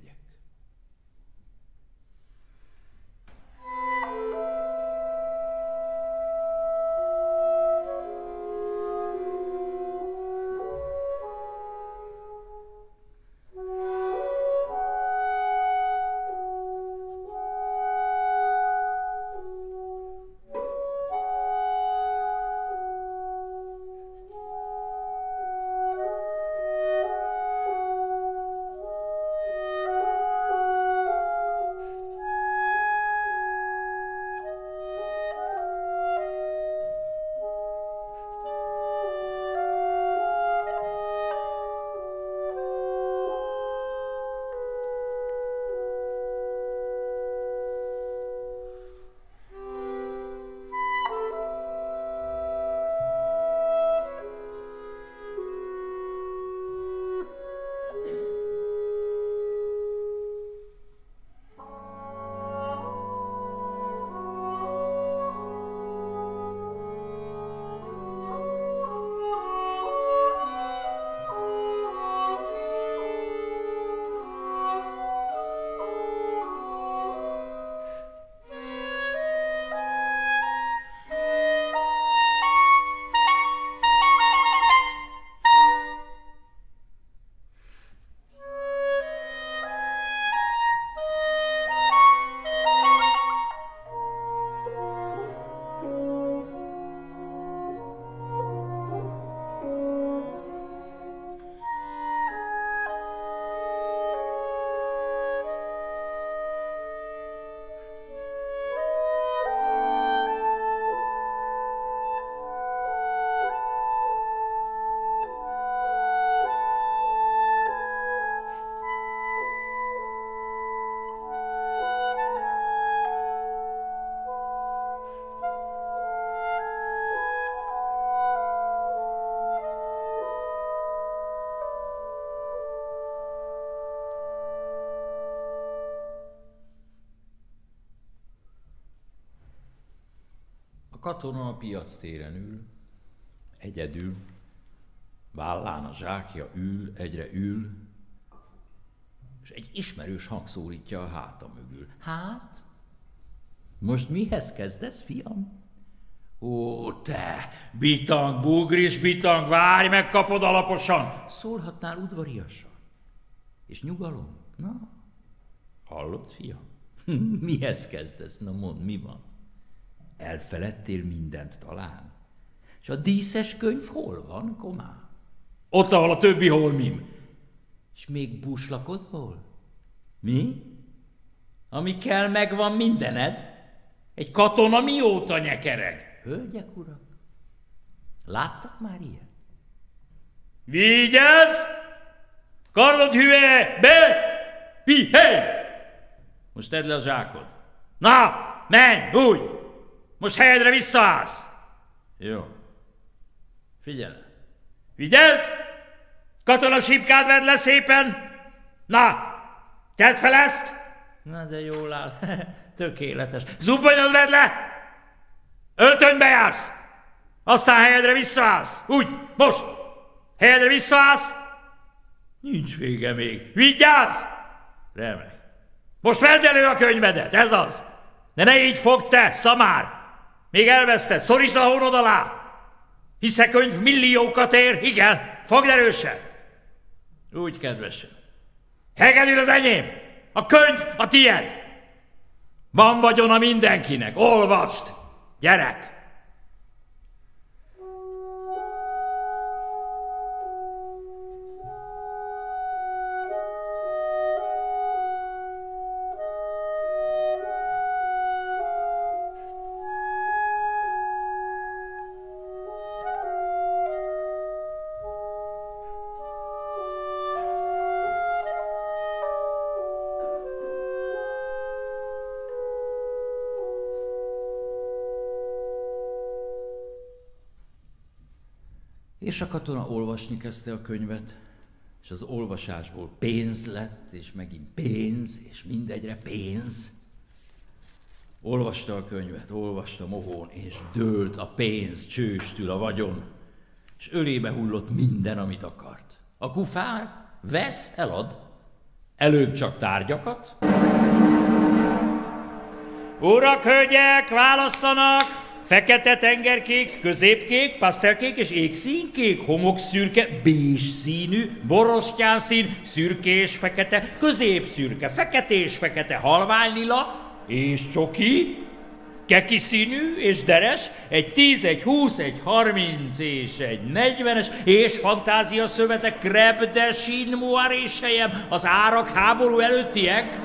A katona a piac téren ül, egyedül, vállán a zsákja ül, egyre ül, és egy ismerős hang szólítja a háta mögül. Hát, most mihez kezdesz, fiam? Ó, te, bitang, bugris, bitang, várj, megkapod alaposan! Szólhatnál udvariasan. És nyugalom? Na, hallod, fiam? Mihez kezdesz? Na mondd, mi van? Elfeledtél mindent talán? És a díszes könyv hol van, komám? Ott, ahol a többi holmim. És még búslakod hol? Mi? Ami kell, megvan mindened? Egy katona mióta nyekereg? Hölgyek, urak, láttak már ilyet? Vigyázz! Kardod hüve! Be! Hi, hey! Most tedd le a zsákod. Na, menj, úgy! Most helyedre visszaállsz! Jó. Figyelj! Vigyázz! Katona sípkát vedd le szépen! Na, tedd fel ezt! Na, de jól áll. Tökéletes. Zubbonyod vedd le! Öltönybe jársz! Aztán helyedre visszaállsz! Úgy, most! Helyedre visszaállsz! Nincs vége még. Vigyázz! Remek. Most vedd elő a könyvedet, ez az! De ne így fogd te, szamár! Még elveszted, szorítsd a hónod alá! Hisz a könyv milliókat ér, igen, fogd erősen! Úgy, kedvesem. Hegedűl az enyém! A könyv a tied! Van vagyona mindenkinek, olvasd! Gyerek! És a katona olvasni kezdte a könyvet, és az olvasásból pénz lett, és megint pénz, és mindegyre pénz. Olvasta a könyvet, olvasta mohón, és dőlt a pénz csőstül a vagyon, és ölébe hullott minden, amit akart. A kufár vesz, elad, előbb csak tárgyakat. Urak, hölgyek, válasszanak! Fekete tengerkék, középkék, pasztelkék és égszínkék, homokszürke, bés színű, borostyán szín, szürkés fekete, középszürke, feketés fekete, halványlila és csoki, keki színű és deres, egy tíz, egy húsz, egy harminc és egy negyvenes, és fantázia szövetek, kreb de sin, moár és helyem, az árak háború előttiek.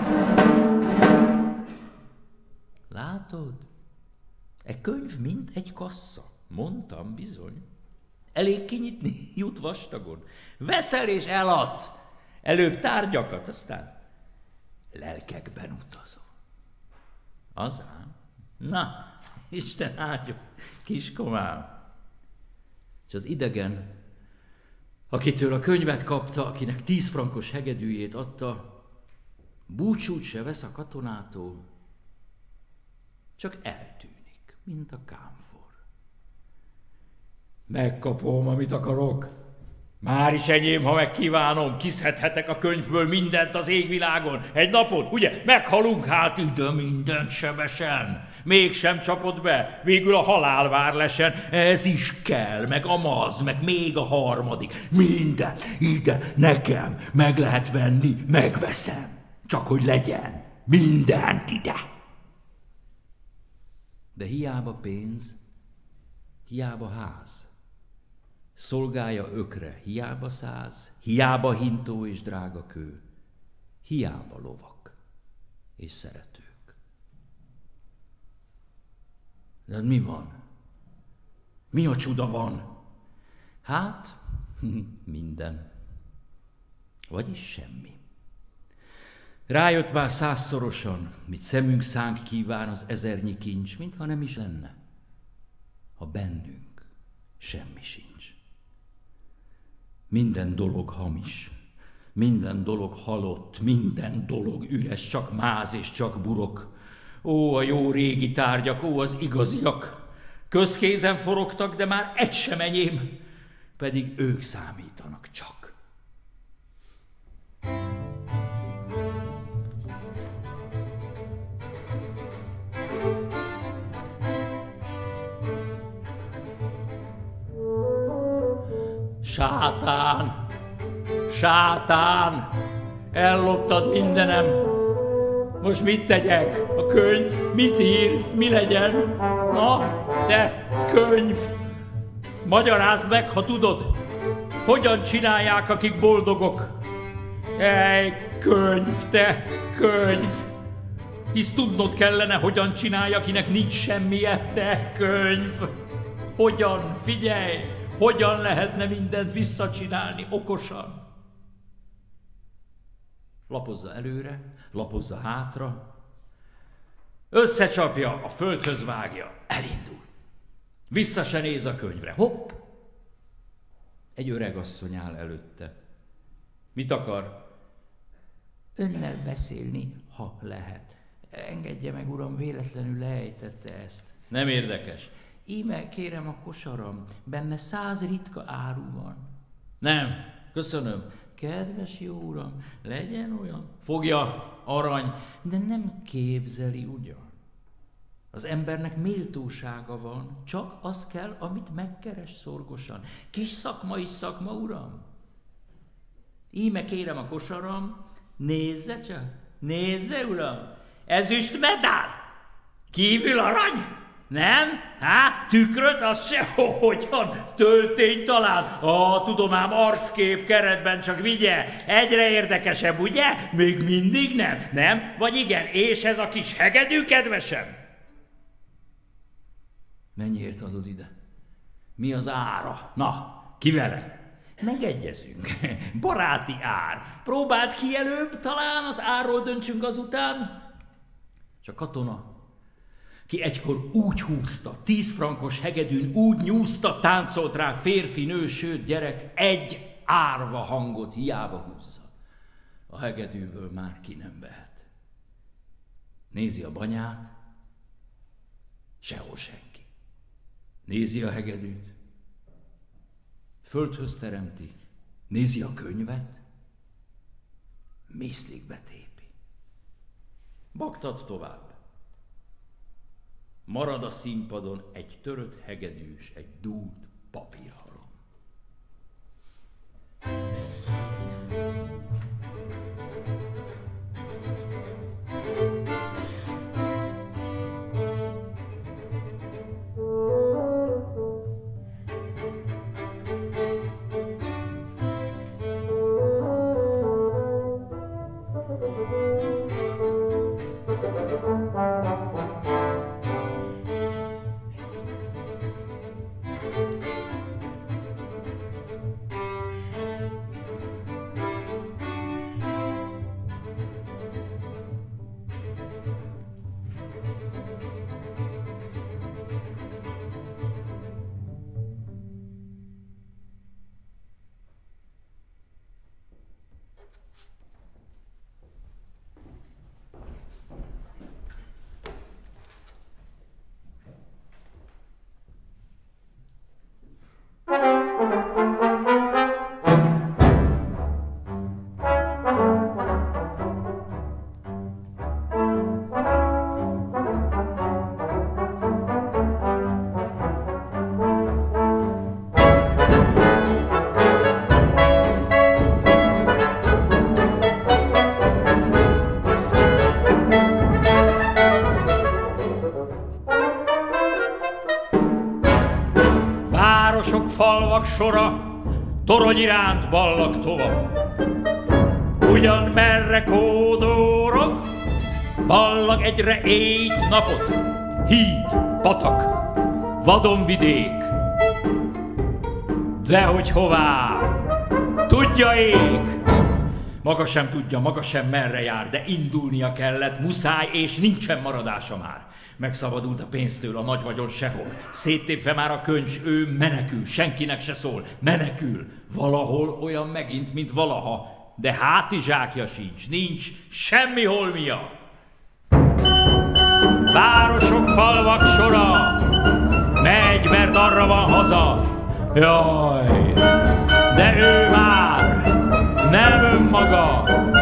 Látod? E könyv mint egy kassa. Mondtam bizony. Elég kinyitni, jut vastagon. Veszel és eladsz. Előbb tárgyakat, aztán lelkekben utazol. Az ám? Na, Isten áldjon, kiskomám. És az idegen, akitől a könyvet kapta, akinek tíz frankos hegedűjét adta, búcsút se vesz a katonától, csak eltűnik, mint a kámfor. Megkapom, amit akarok. Már is enyém, ha megkívánom, kiszedhetek a könyvből mindent az égvilágon. Egy napon, ugye, meghalunk hát ide mindent sebesen. Mégsem csapod be, végül a halál vár lesen. Ez is kell, meg amaz, meg még a harmadik. Minden ide nekem meg lehet venni, megveszem. Csak hogy legyen, mindent ide. De hiába pénz, hiába ház. Szolgálja ökre, hiába száz, hiába hintó és drága kő, hiába lovak és szeretők. De mi van? Mi a csuda van? Hát, minden. Vagyis semmi. Rájött már százszorosan, mit szemünk szánk kíván az ezernyi kincs, mintha nem is lenne. Ha bennünk semmi sincs. Minden dolog hamis, minden dolog halott, minden dolog üres, csak máz és csak burok. Ó, a jó régi tárgyak, ó, az igaziak. Közkézen forogtak, de már egy sem enyém, pedig ők számítanak csak. Sátán! Sátán! Elloptad mindenem! Most mit tegyek? A könyv mit ír? Mi legyen? Na, te könyv! Magyarázd meg, ha tudod, hogyan csinálják, akik boldogok. Ej, könyv, te könyv! Hisz tudnod kellene, hogyan csinálj, akinek nincs semmije, te könyv! Hogyan? Figyelj! Hogyan lehetne mindent visszacsinálni okosan? Lapozza előre, lapozza hátra, összecsapja, a földhöz vágja, elindul. Vissza se néz a könyvre, hopp! Egy öreg asszony áll előtte. Mit akar? Önnel beszélni, ha lehet. Engedje meg, uram, véletlenül lejtette ezt. Nem érdekes. Íme kérem a kosaram, benne száz ritka áru van. Nem, köszönöm. Kedves jó uram, legyen olyan. Fogja, arany, de nem képzeli ugyan. Az embernek méltósága van, csak az kell, amit megkeres szorgosan. Kis szakma is szakma, uram. Íme kérem a kosaram, nézze csak, nézze, uram, ezüst medál, kívül arany. Nem? Há? Tükröt? Az se hogyan? Töltény talán? Ó, tudom ám, arckép keretben, csak vigye. Egyre érdekesebb, ugye? Még mindig nem? Nem? Vagy igen? És ez a kis hegedű, kedvesem? Mennyiért adod ide? Mi az ára? Na, ki vele? Megegyezünk. Baráti ár. Próbáld ki előbb, talán az árról döntsünk azután. És a katona, ki egykor úgy húzta, tíz frankos hegedűn úgy nyúzta, táncolt rá férfi, nő, sőt gyerek, egy árva hangot hiába húzza. A hegedűből már ki nem vehet. Nézi a banyát, sehol senki. Nézi a hegedűt, földhöz teremti, nézi a könyvet, mészlikbe tépi. Baktat tovább. Marad a színpadon egy törött hegedűs, egy dúlt papírhalom. Falvak sora, torony iránt ballag tova. Ugyan merre kódorog, ballag egyre éjt napot. Híd, patak, vadonvidék. Dehogy hová, tudja ég. Maga sem tudja, maga sem merre jár, de indulnia kellett, muszáj, és nincsen maradása már. Megszabadult a pénztől, a nagy vagyon sehol. Széttépve már a könyv, s ő menekül, senkinek se szól. Menekül, valahol olyan megint, mint valaha. De hátizsákja sincs, nincs semmi holmia. városok, falvak sora, megy, mert arra van haza. Jaj, de ő már nem önmaga.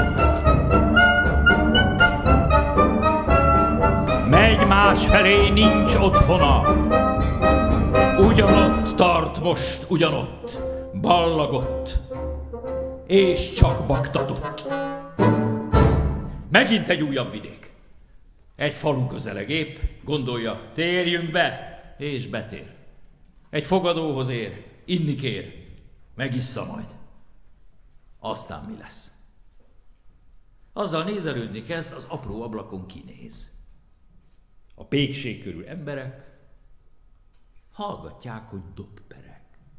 Megy másfelé, nincs otthona. Ugyanott tart most, ugyanott, ballagott, és csak baktatott. Megint egy újabb vidék. Egy falu közelegép, gondolja, térjünk be, és betér. Egy fogadóhoz ér, inni kér, megissza majd. Aztán mi lesz? Azzal nézelődni kezd, az apró ablakon kinéz. A pékség körül emberek hallgatják, hogy dobpereg.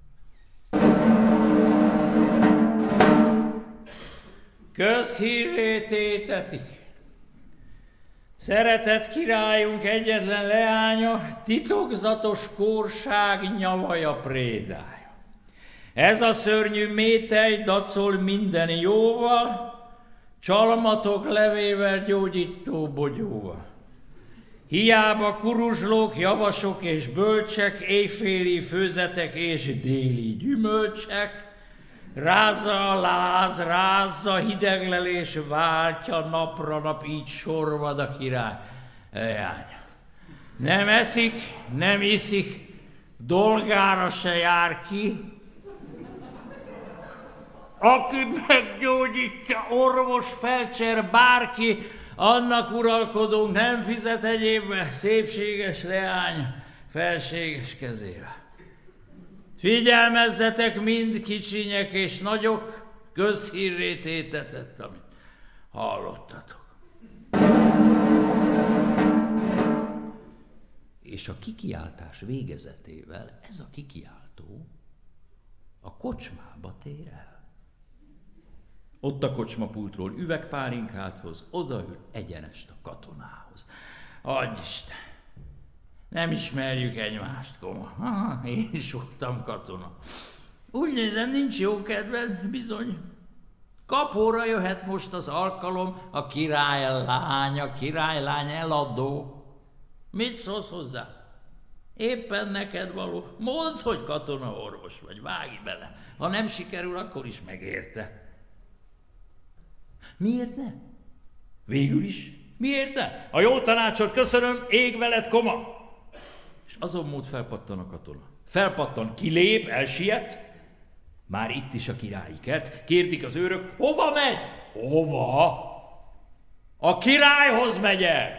Közhírré tétetik. Szeretett királyunk egyetlen leánya, titokzatos kórság nyavaja prédája. Ez a szörnyű métej dacol minden jóval, csalmatok levével gyógyító bogyóval. Hiába kuruzslók, javasok és bölcsek, éjféli főzetek és déli gyümölcsek, rázza a láz, rázza hideglelés, váltja napra nap, így sorvad a király. Leánya. Nem eszik, nem iszik, dolgára se jár ki. Aki meggyógyítja, orvos, felcser, bárki, annak uralkodónk nem fizet egyébben, szépséges leány felséges kezére. Figyelmezzetek mind kicsinyek és nagyok, közhírré tétetett, amit hallottatok. És a kikiáltás végezetével ez a kikiáltó a kocsmába tér el. Ott a kocsmapultról üvegpálinkát hoz, odaül egyenest a katonához. Adj Isten! Nem ismerjük egymást, koma. Ah, én is voltam katona. Úgy nézem, nincs jó kedved, bizony. Kapóra jöhet most az alkalom, a királylány, a királylány eladó. Mit szólsz hozzá? Éppen neked való. Mondd, hogy katona orvos vagy, vágj bele. Ha nem sikerül, akkor is megérte. Miért ne? Végül is, miért ne? A jó tanácsot köszönöm, ég veled, koma. És azon mód felpattan a katona. Felpattan, kilép, elsiet. Már itt is a királyi kert. Kérdik az őrök, hova megy? Hova? A királyhoz megyek.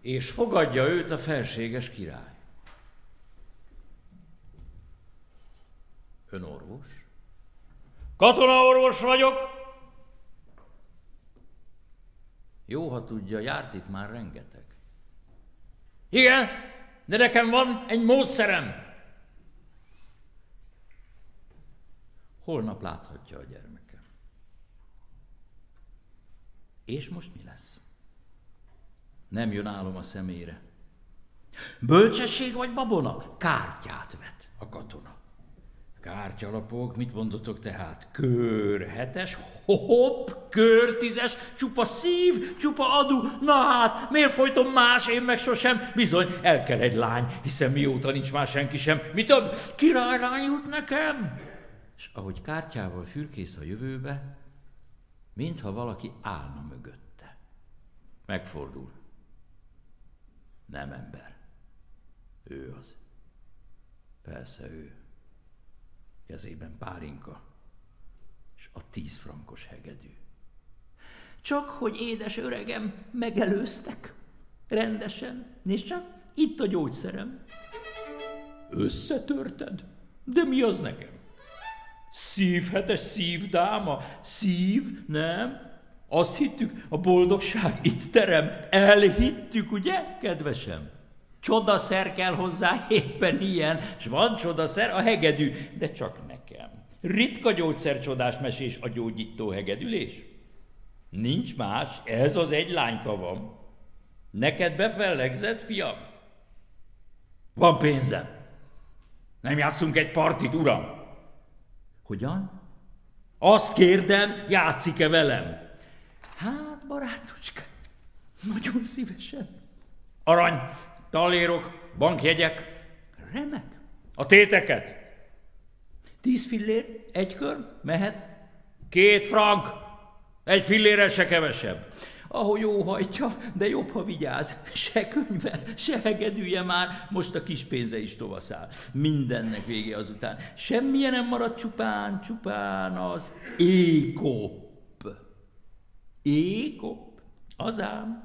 és fogadja őt a felséges király. Ön orvos? Katonaorvos vagyok. Jó, ha tudja, járt itt már rengeteg. Igen, de nekem van egy módszerem. Holnap láthatja a gyermekem. És most mi lesz? Nem jön álom a szemére. Bölcsesség vagy babona? Kártyát vet a katona. Kártyalapok, mit mondotok tehát? Kör hetes, hopp, kör tízes, csupa szív, csupa adu, na hát, miért folyton más, én meg sosem? Bizony, el kell egy lány, hiszen mióta nincs már senki sem. Mi több, királylány jut nekem? És ahogy kártyával fürkész a jövőbe, mintha valaki állna mögötte. Megfordul. Nem ember. Ő az. Persze ő. Kezében pálinka, és a tíz frankos hegedű. Csak hogy édes öregem, megelőztek. Rendesen. Nézd csak, itt a gyógyszerem. Összetörted? De mi az nekem? Szívhetes szívdáma? Szív? Nem? Azt hittük, a boldogság itt terem. Elhittük, ugye, kedvesem? Csodaszer kell hozzá, éppen ilyen, s van csodaszer, a hegedű, de csak nekem. Ritka gyógyszer csodás mesés a gyógyító hegedülés. Nincs más, ez az egy lányka van. Neked befellegzett, fiam? Van pénzem. Nem játszunk egy partit, uram? Hogyan? Azt kérdem, játszik-e velem? Hát, barátocska, nagyon szívesen. Arany, tallérok, bankjegyek. Remek. A téteket? Tíz fillér, egy kör, mehet? Két frank, egy fillérrel se kevesebb. Ahogy jó hajtja, de jobb, ha vigyáz. Se könyve, se hegedűje már, most a kis pénze is tovaszál. Mindennek vége azután. Semmilyen nem marad, csupán, csupán az ékop. Ékop? Az ám.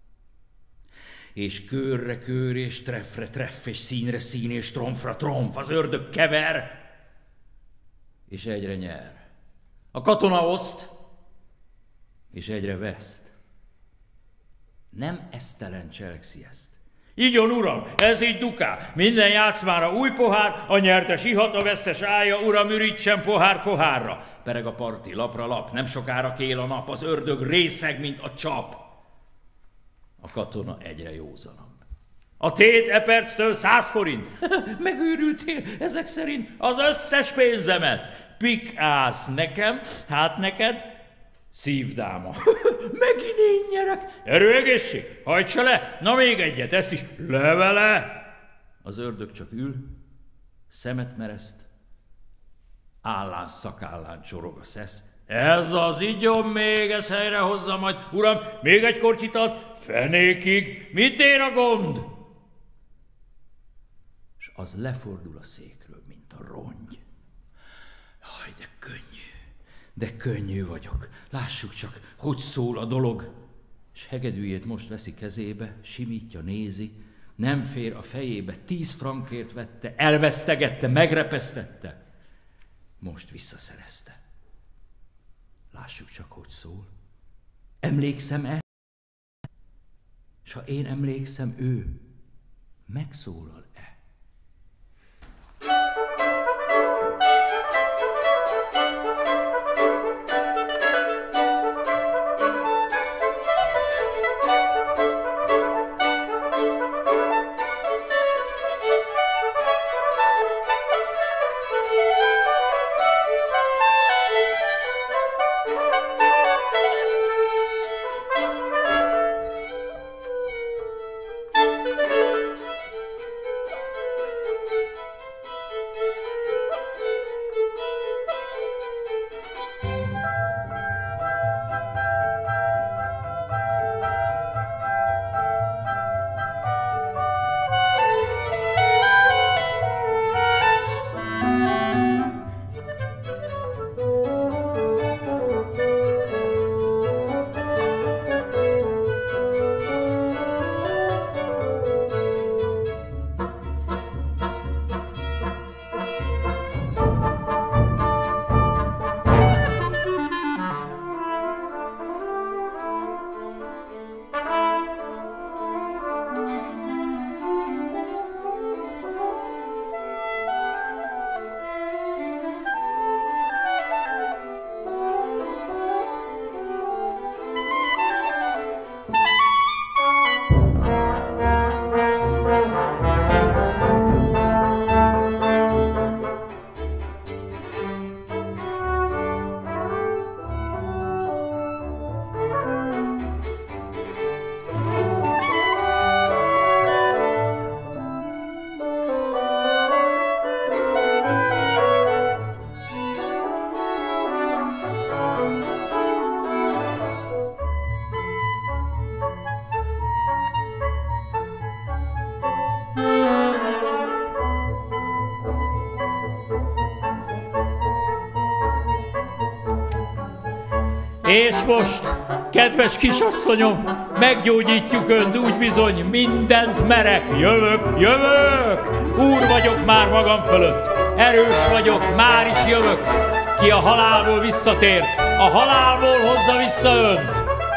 És körre kör, és treffre treff, és színre szín, és tromfra tromf, az ördög kever, és egyre nyer. A katona oszt, és egyre veszt. Nem esztelen cselekszi ezt. Igyon, uram, ez így duká, minden játszmára új pohár, a nyertes ihat, a vesztes állja, uram, ürítsen pohár pohárra. Pereg a parti, lapra lap, nem sokára kél a nap, az ördög részeg, mint a csap. A katona egyre józanabb. A tét e perctől száz forint. Megőrültél ezek szerint az összes pénzemet. Pikász nekem, hát neked szívdáma. Megint én nyerek. Erőegészség, hajtsa le. Na még egyet, ezt is levele. Az ördög csak ül, szemet mereszt, állán szakállán csorog a szesz. Ez az igyom még, ez helyre hozza majd. Uram, még egy kortyit ad, fenékig, mit ér a gond? És az lefordul a székről, mint a rongy. Jaj, de könnyű, de könnyű vagyok. Lássuk csak, hogy szól a dolog. És hegedűjét most veszi kezébe, simítja, nézi. Nem fér a fejébe, tíz frankért vette, elvesztegette, megrepesztette. Most visszaszerezte. Lássuk csak, hogy szól. Emlékszem-e? S ha én emlékszem, ő megszólal-e? És most, kedves kisasszonyom, meggyógyítjuk önt, úgy bizony, mindent merek. Jövök, jövök! Úr vagyok már magam fölött. Erős vagyok, már is jövök. Ki a halálból visszatért, a halálból hozza vissza önt.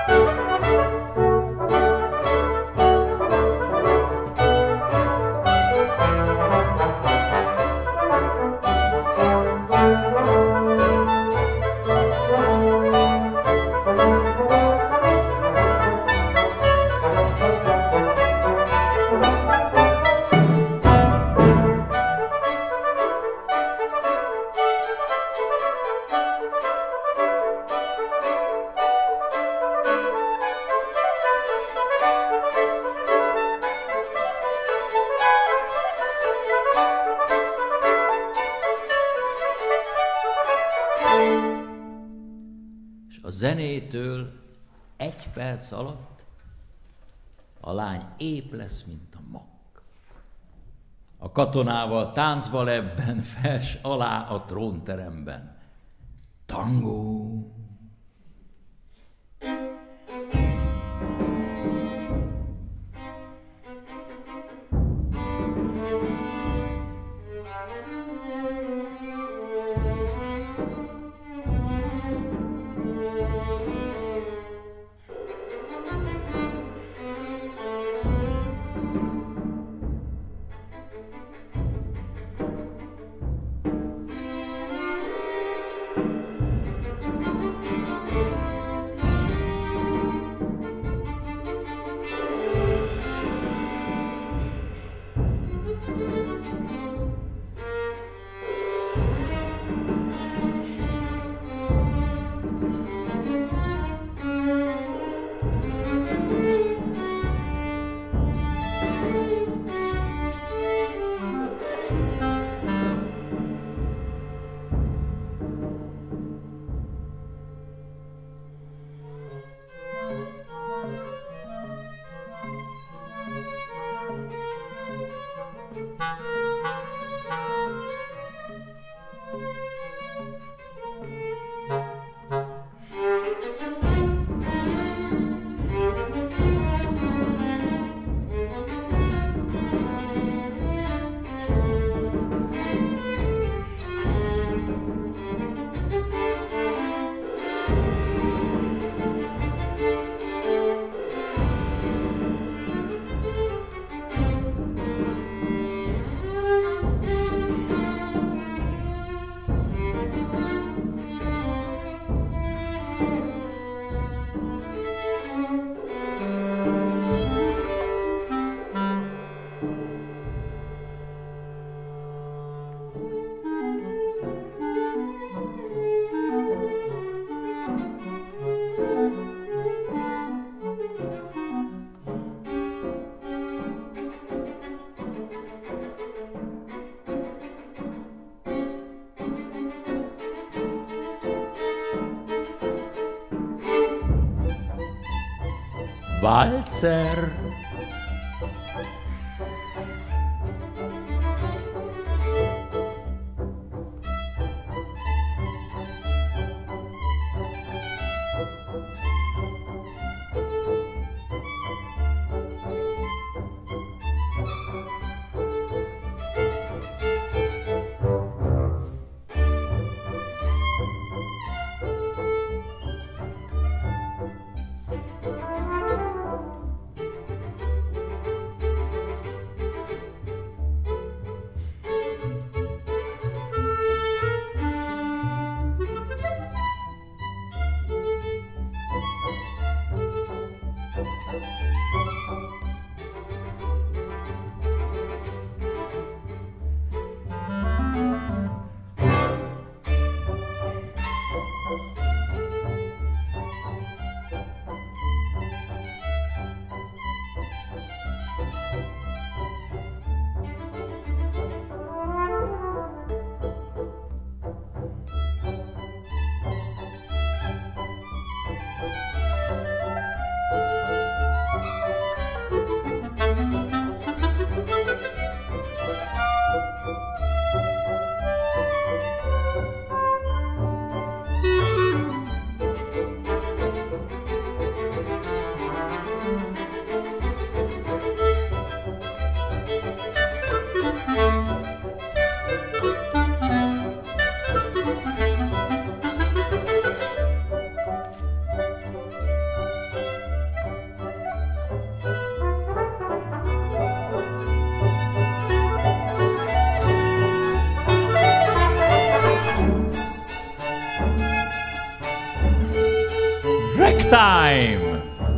Zenétől egy perc alatt a lány épp lesz, mint a mag. A katonával táncba lebben, fels alá a trónteremben. Tangó! Walzer. time!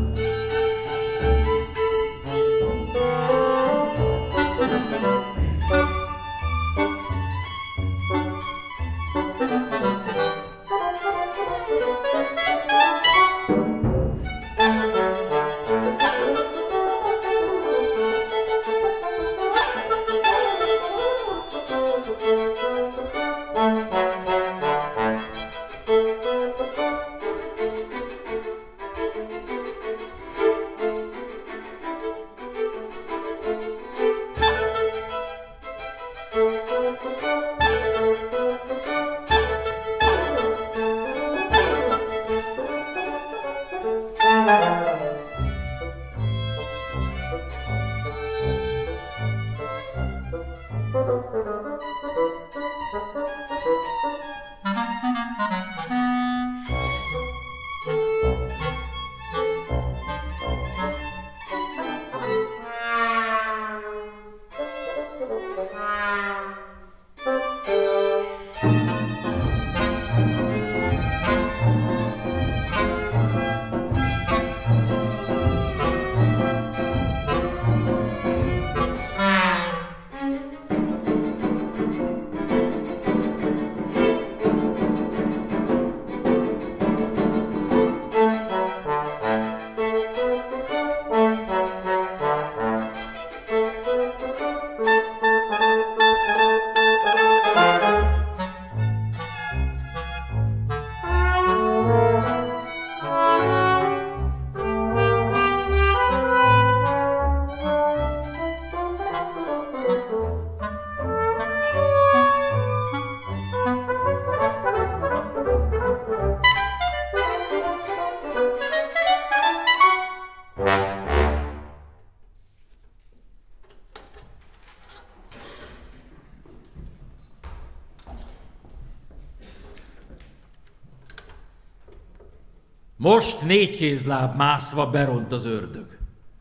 Most négy kézláb mászva beront az ördög.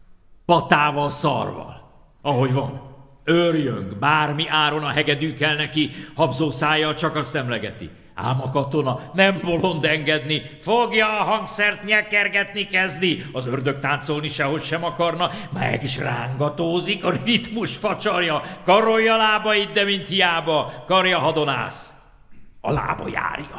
Patával, szarval. Ahogy van. Őrjönk, bármi áron a hegedű kell neki, habzó szájjal csak azt emlegeti. Ám a katona nem bolond engedni, fogja a hangszert, nyekergetni kezdi. Az ördög táncolni sehogy sem akarna, meg is rángatózik, a ritmus facsarja. Karolja lábait, de mint hiába, karja hadonász. A lába járja.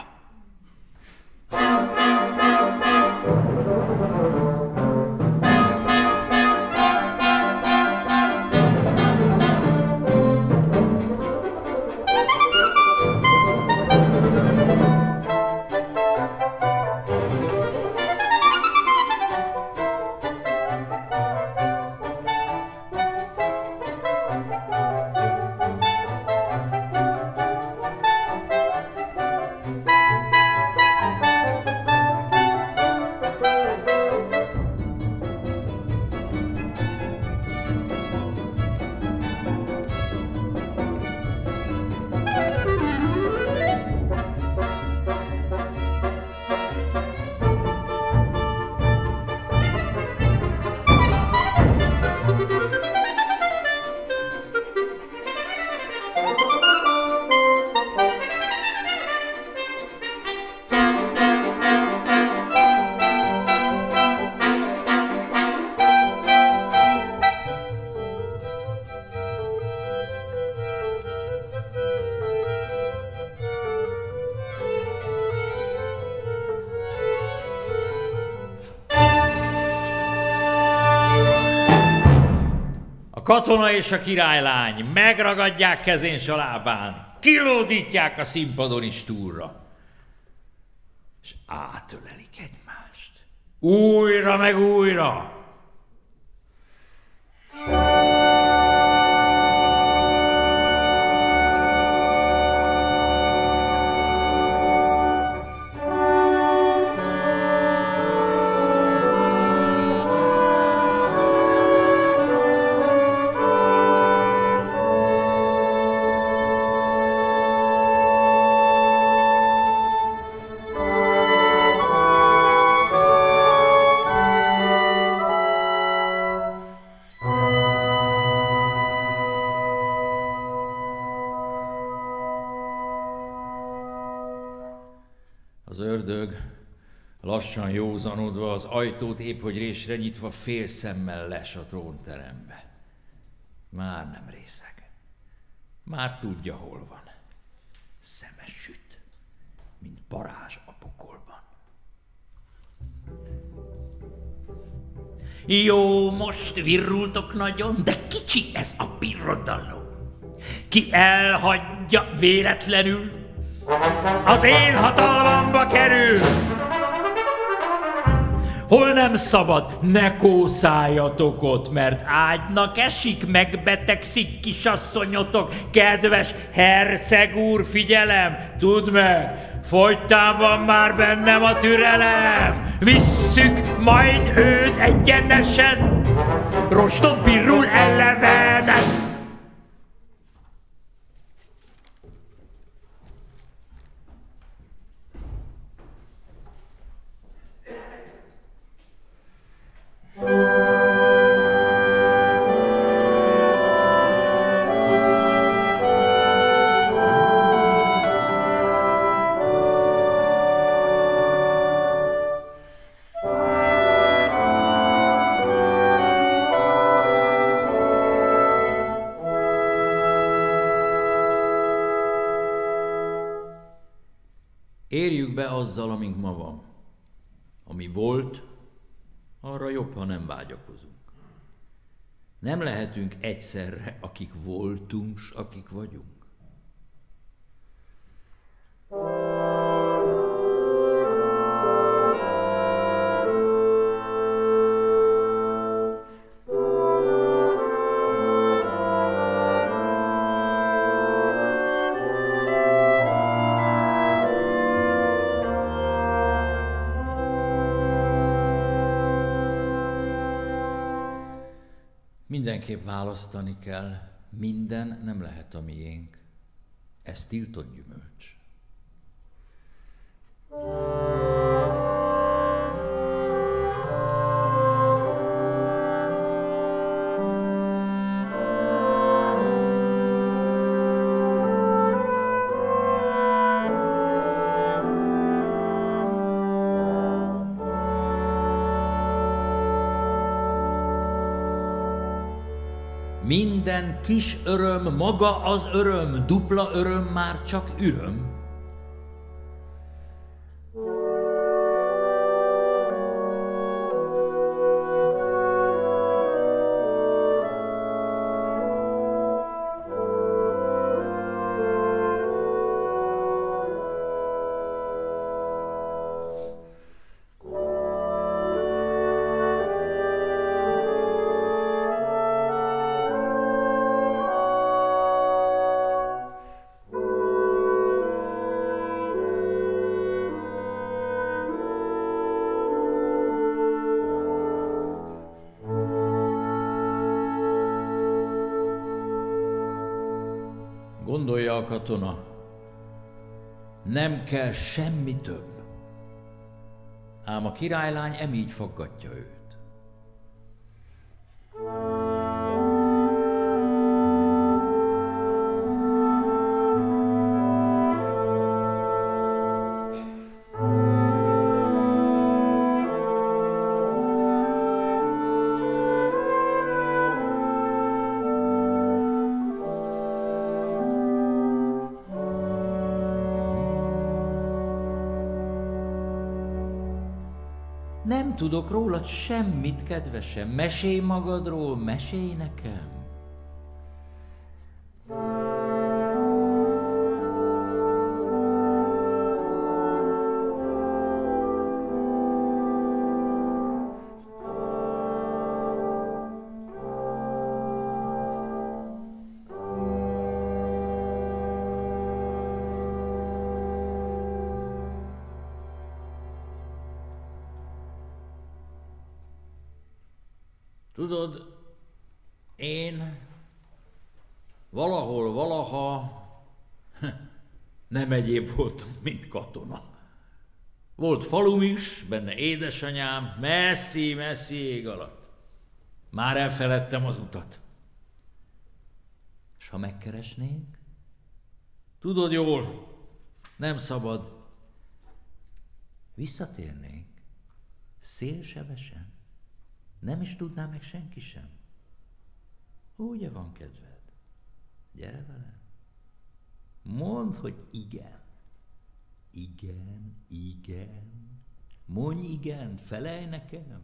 Katona és a királylány megragadják kezén s a lábán, kilódítják a színpadon is túlra, és átölelik egymást. Újra meg újra! Lassan józanodva, az ajtót épp hogy résre nyitva fél szemmel les a trónterembe. Már nem részeg. Már tudja, hol van. Szeme süt, mint parázs a pokolban. Jó, most virrultok nagyon, de kicsi ez a birodalom. Ki elhagyja véletlenül, az én hatalmamba kerül. Hol nem szabad, ne kószáljatok ott, mert ágynak esik, megbetegszik kisasszonyotok. Kedves herceg úr, figyelem, tudd meg, fogytán van már bennem a türelem. Visszük majd őt egyenesen, roston pirul elevenen. Érjük be azzal, amink ma van. Ami volt, arra jobb, ha nem vágyakozunk. Nem lehetünk egyszerre, akik voltunk, s akik vagyunk. Mindenképp választani kell, minden nem lehet a miénk. Ez tiltott gyümölcs. Minden kis öröm maga az öröm, dupla öröm már csak üröm. Gondolja a katona, nem kell semmi több. Ám a királylány emígy faggatja őt. Nem tudok rólad semmit, kedvesem. Mesélj magadról, mesélj nekem. Tudod, én valahol, valaha nem egyéb voltam, mint katona. Volt falum is, benne édesanyám, messzi, messzi ég alatt. Már elfeledtem az utat. S ha megkeresnénk? Tudod jól, nem szabad. Visszatérnénk. Szélsebesen. Nem is tudná meg senki sem. Ugye van kedved? Gyere velem. Mondd, hogy igen. Igen, igen. Mondj igen, felelj nekem.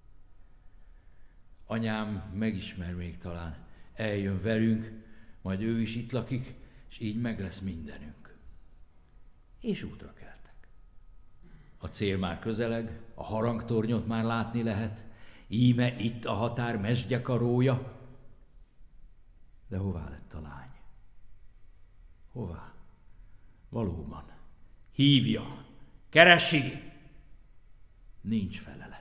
Anyám megismer még talán. Eljön velünk, majd ő is itt lakik, és így meg lesz mindenünk. És útra keltek. A cél már közeleg, a harangtornyot már látni lehet, íme itt a határ mesgyekarója. De hová lett a lány? Hová? Valóban. Hívja, keresi. Nincs felelet.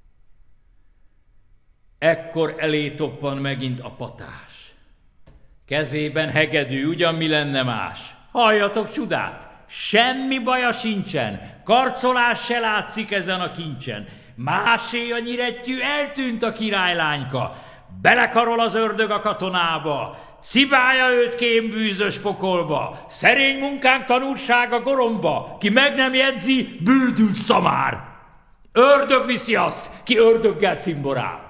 Ekkor elé toppan megint a patás. Kezében hegedű, ugyan mi lenne más. Halljatok csodát, semmi baja sincsen, karcolás se látszik ezen a kincsen. Másé a nyirettyű, eltűnt a királylányka. Belekarol az ördög a katonába, szibálja őt kémbűzös pokolba, szerény munkánk tanulsága goromba, ki meg nem jegyzi, bődült szamár. Ördög viszi azt, ki ördöggel cimborál.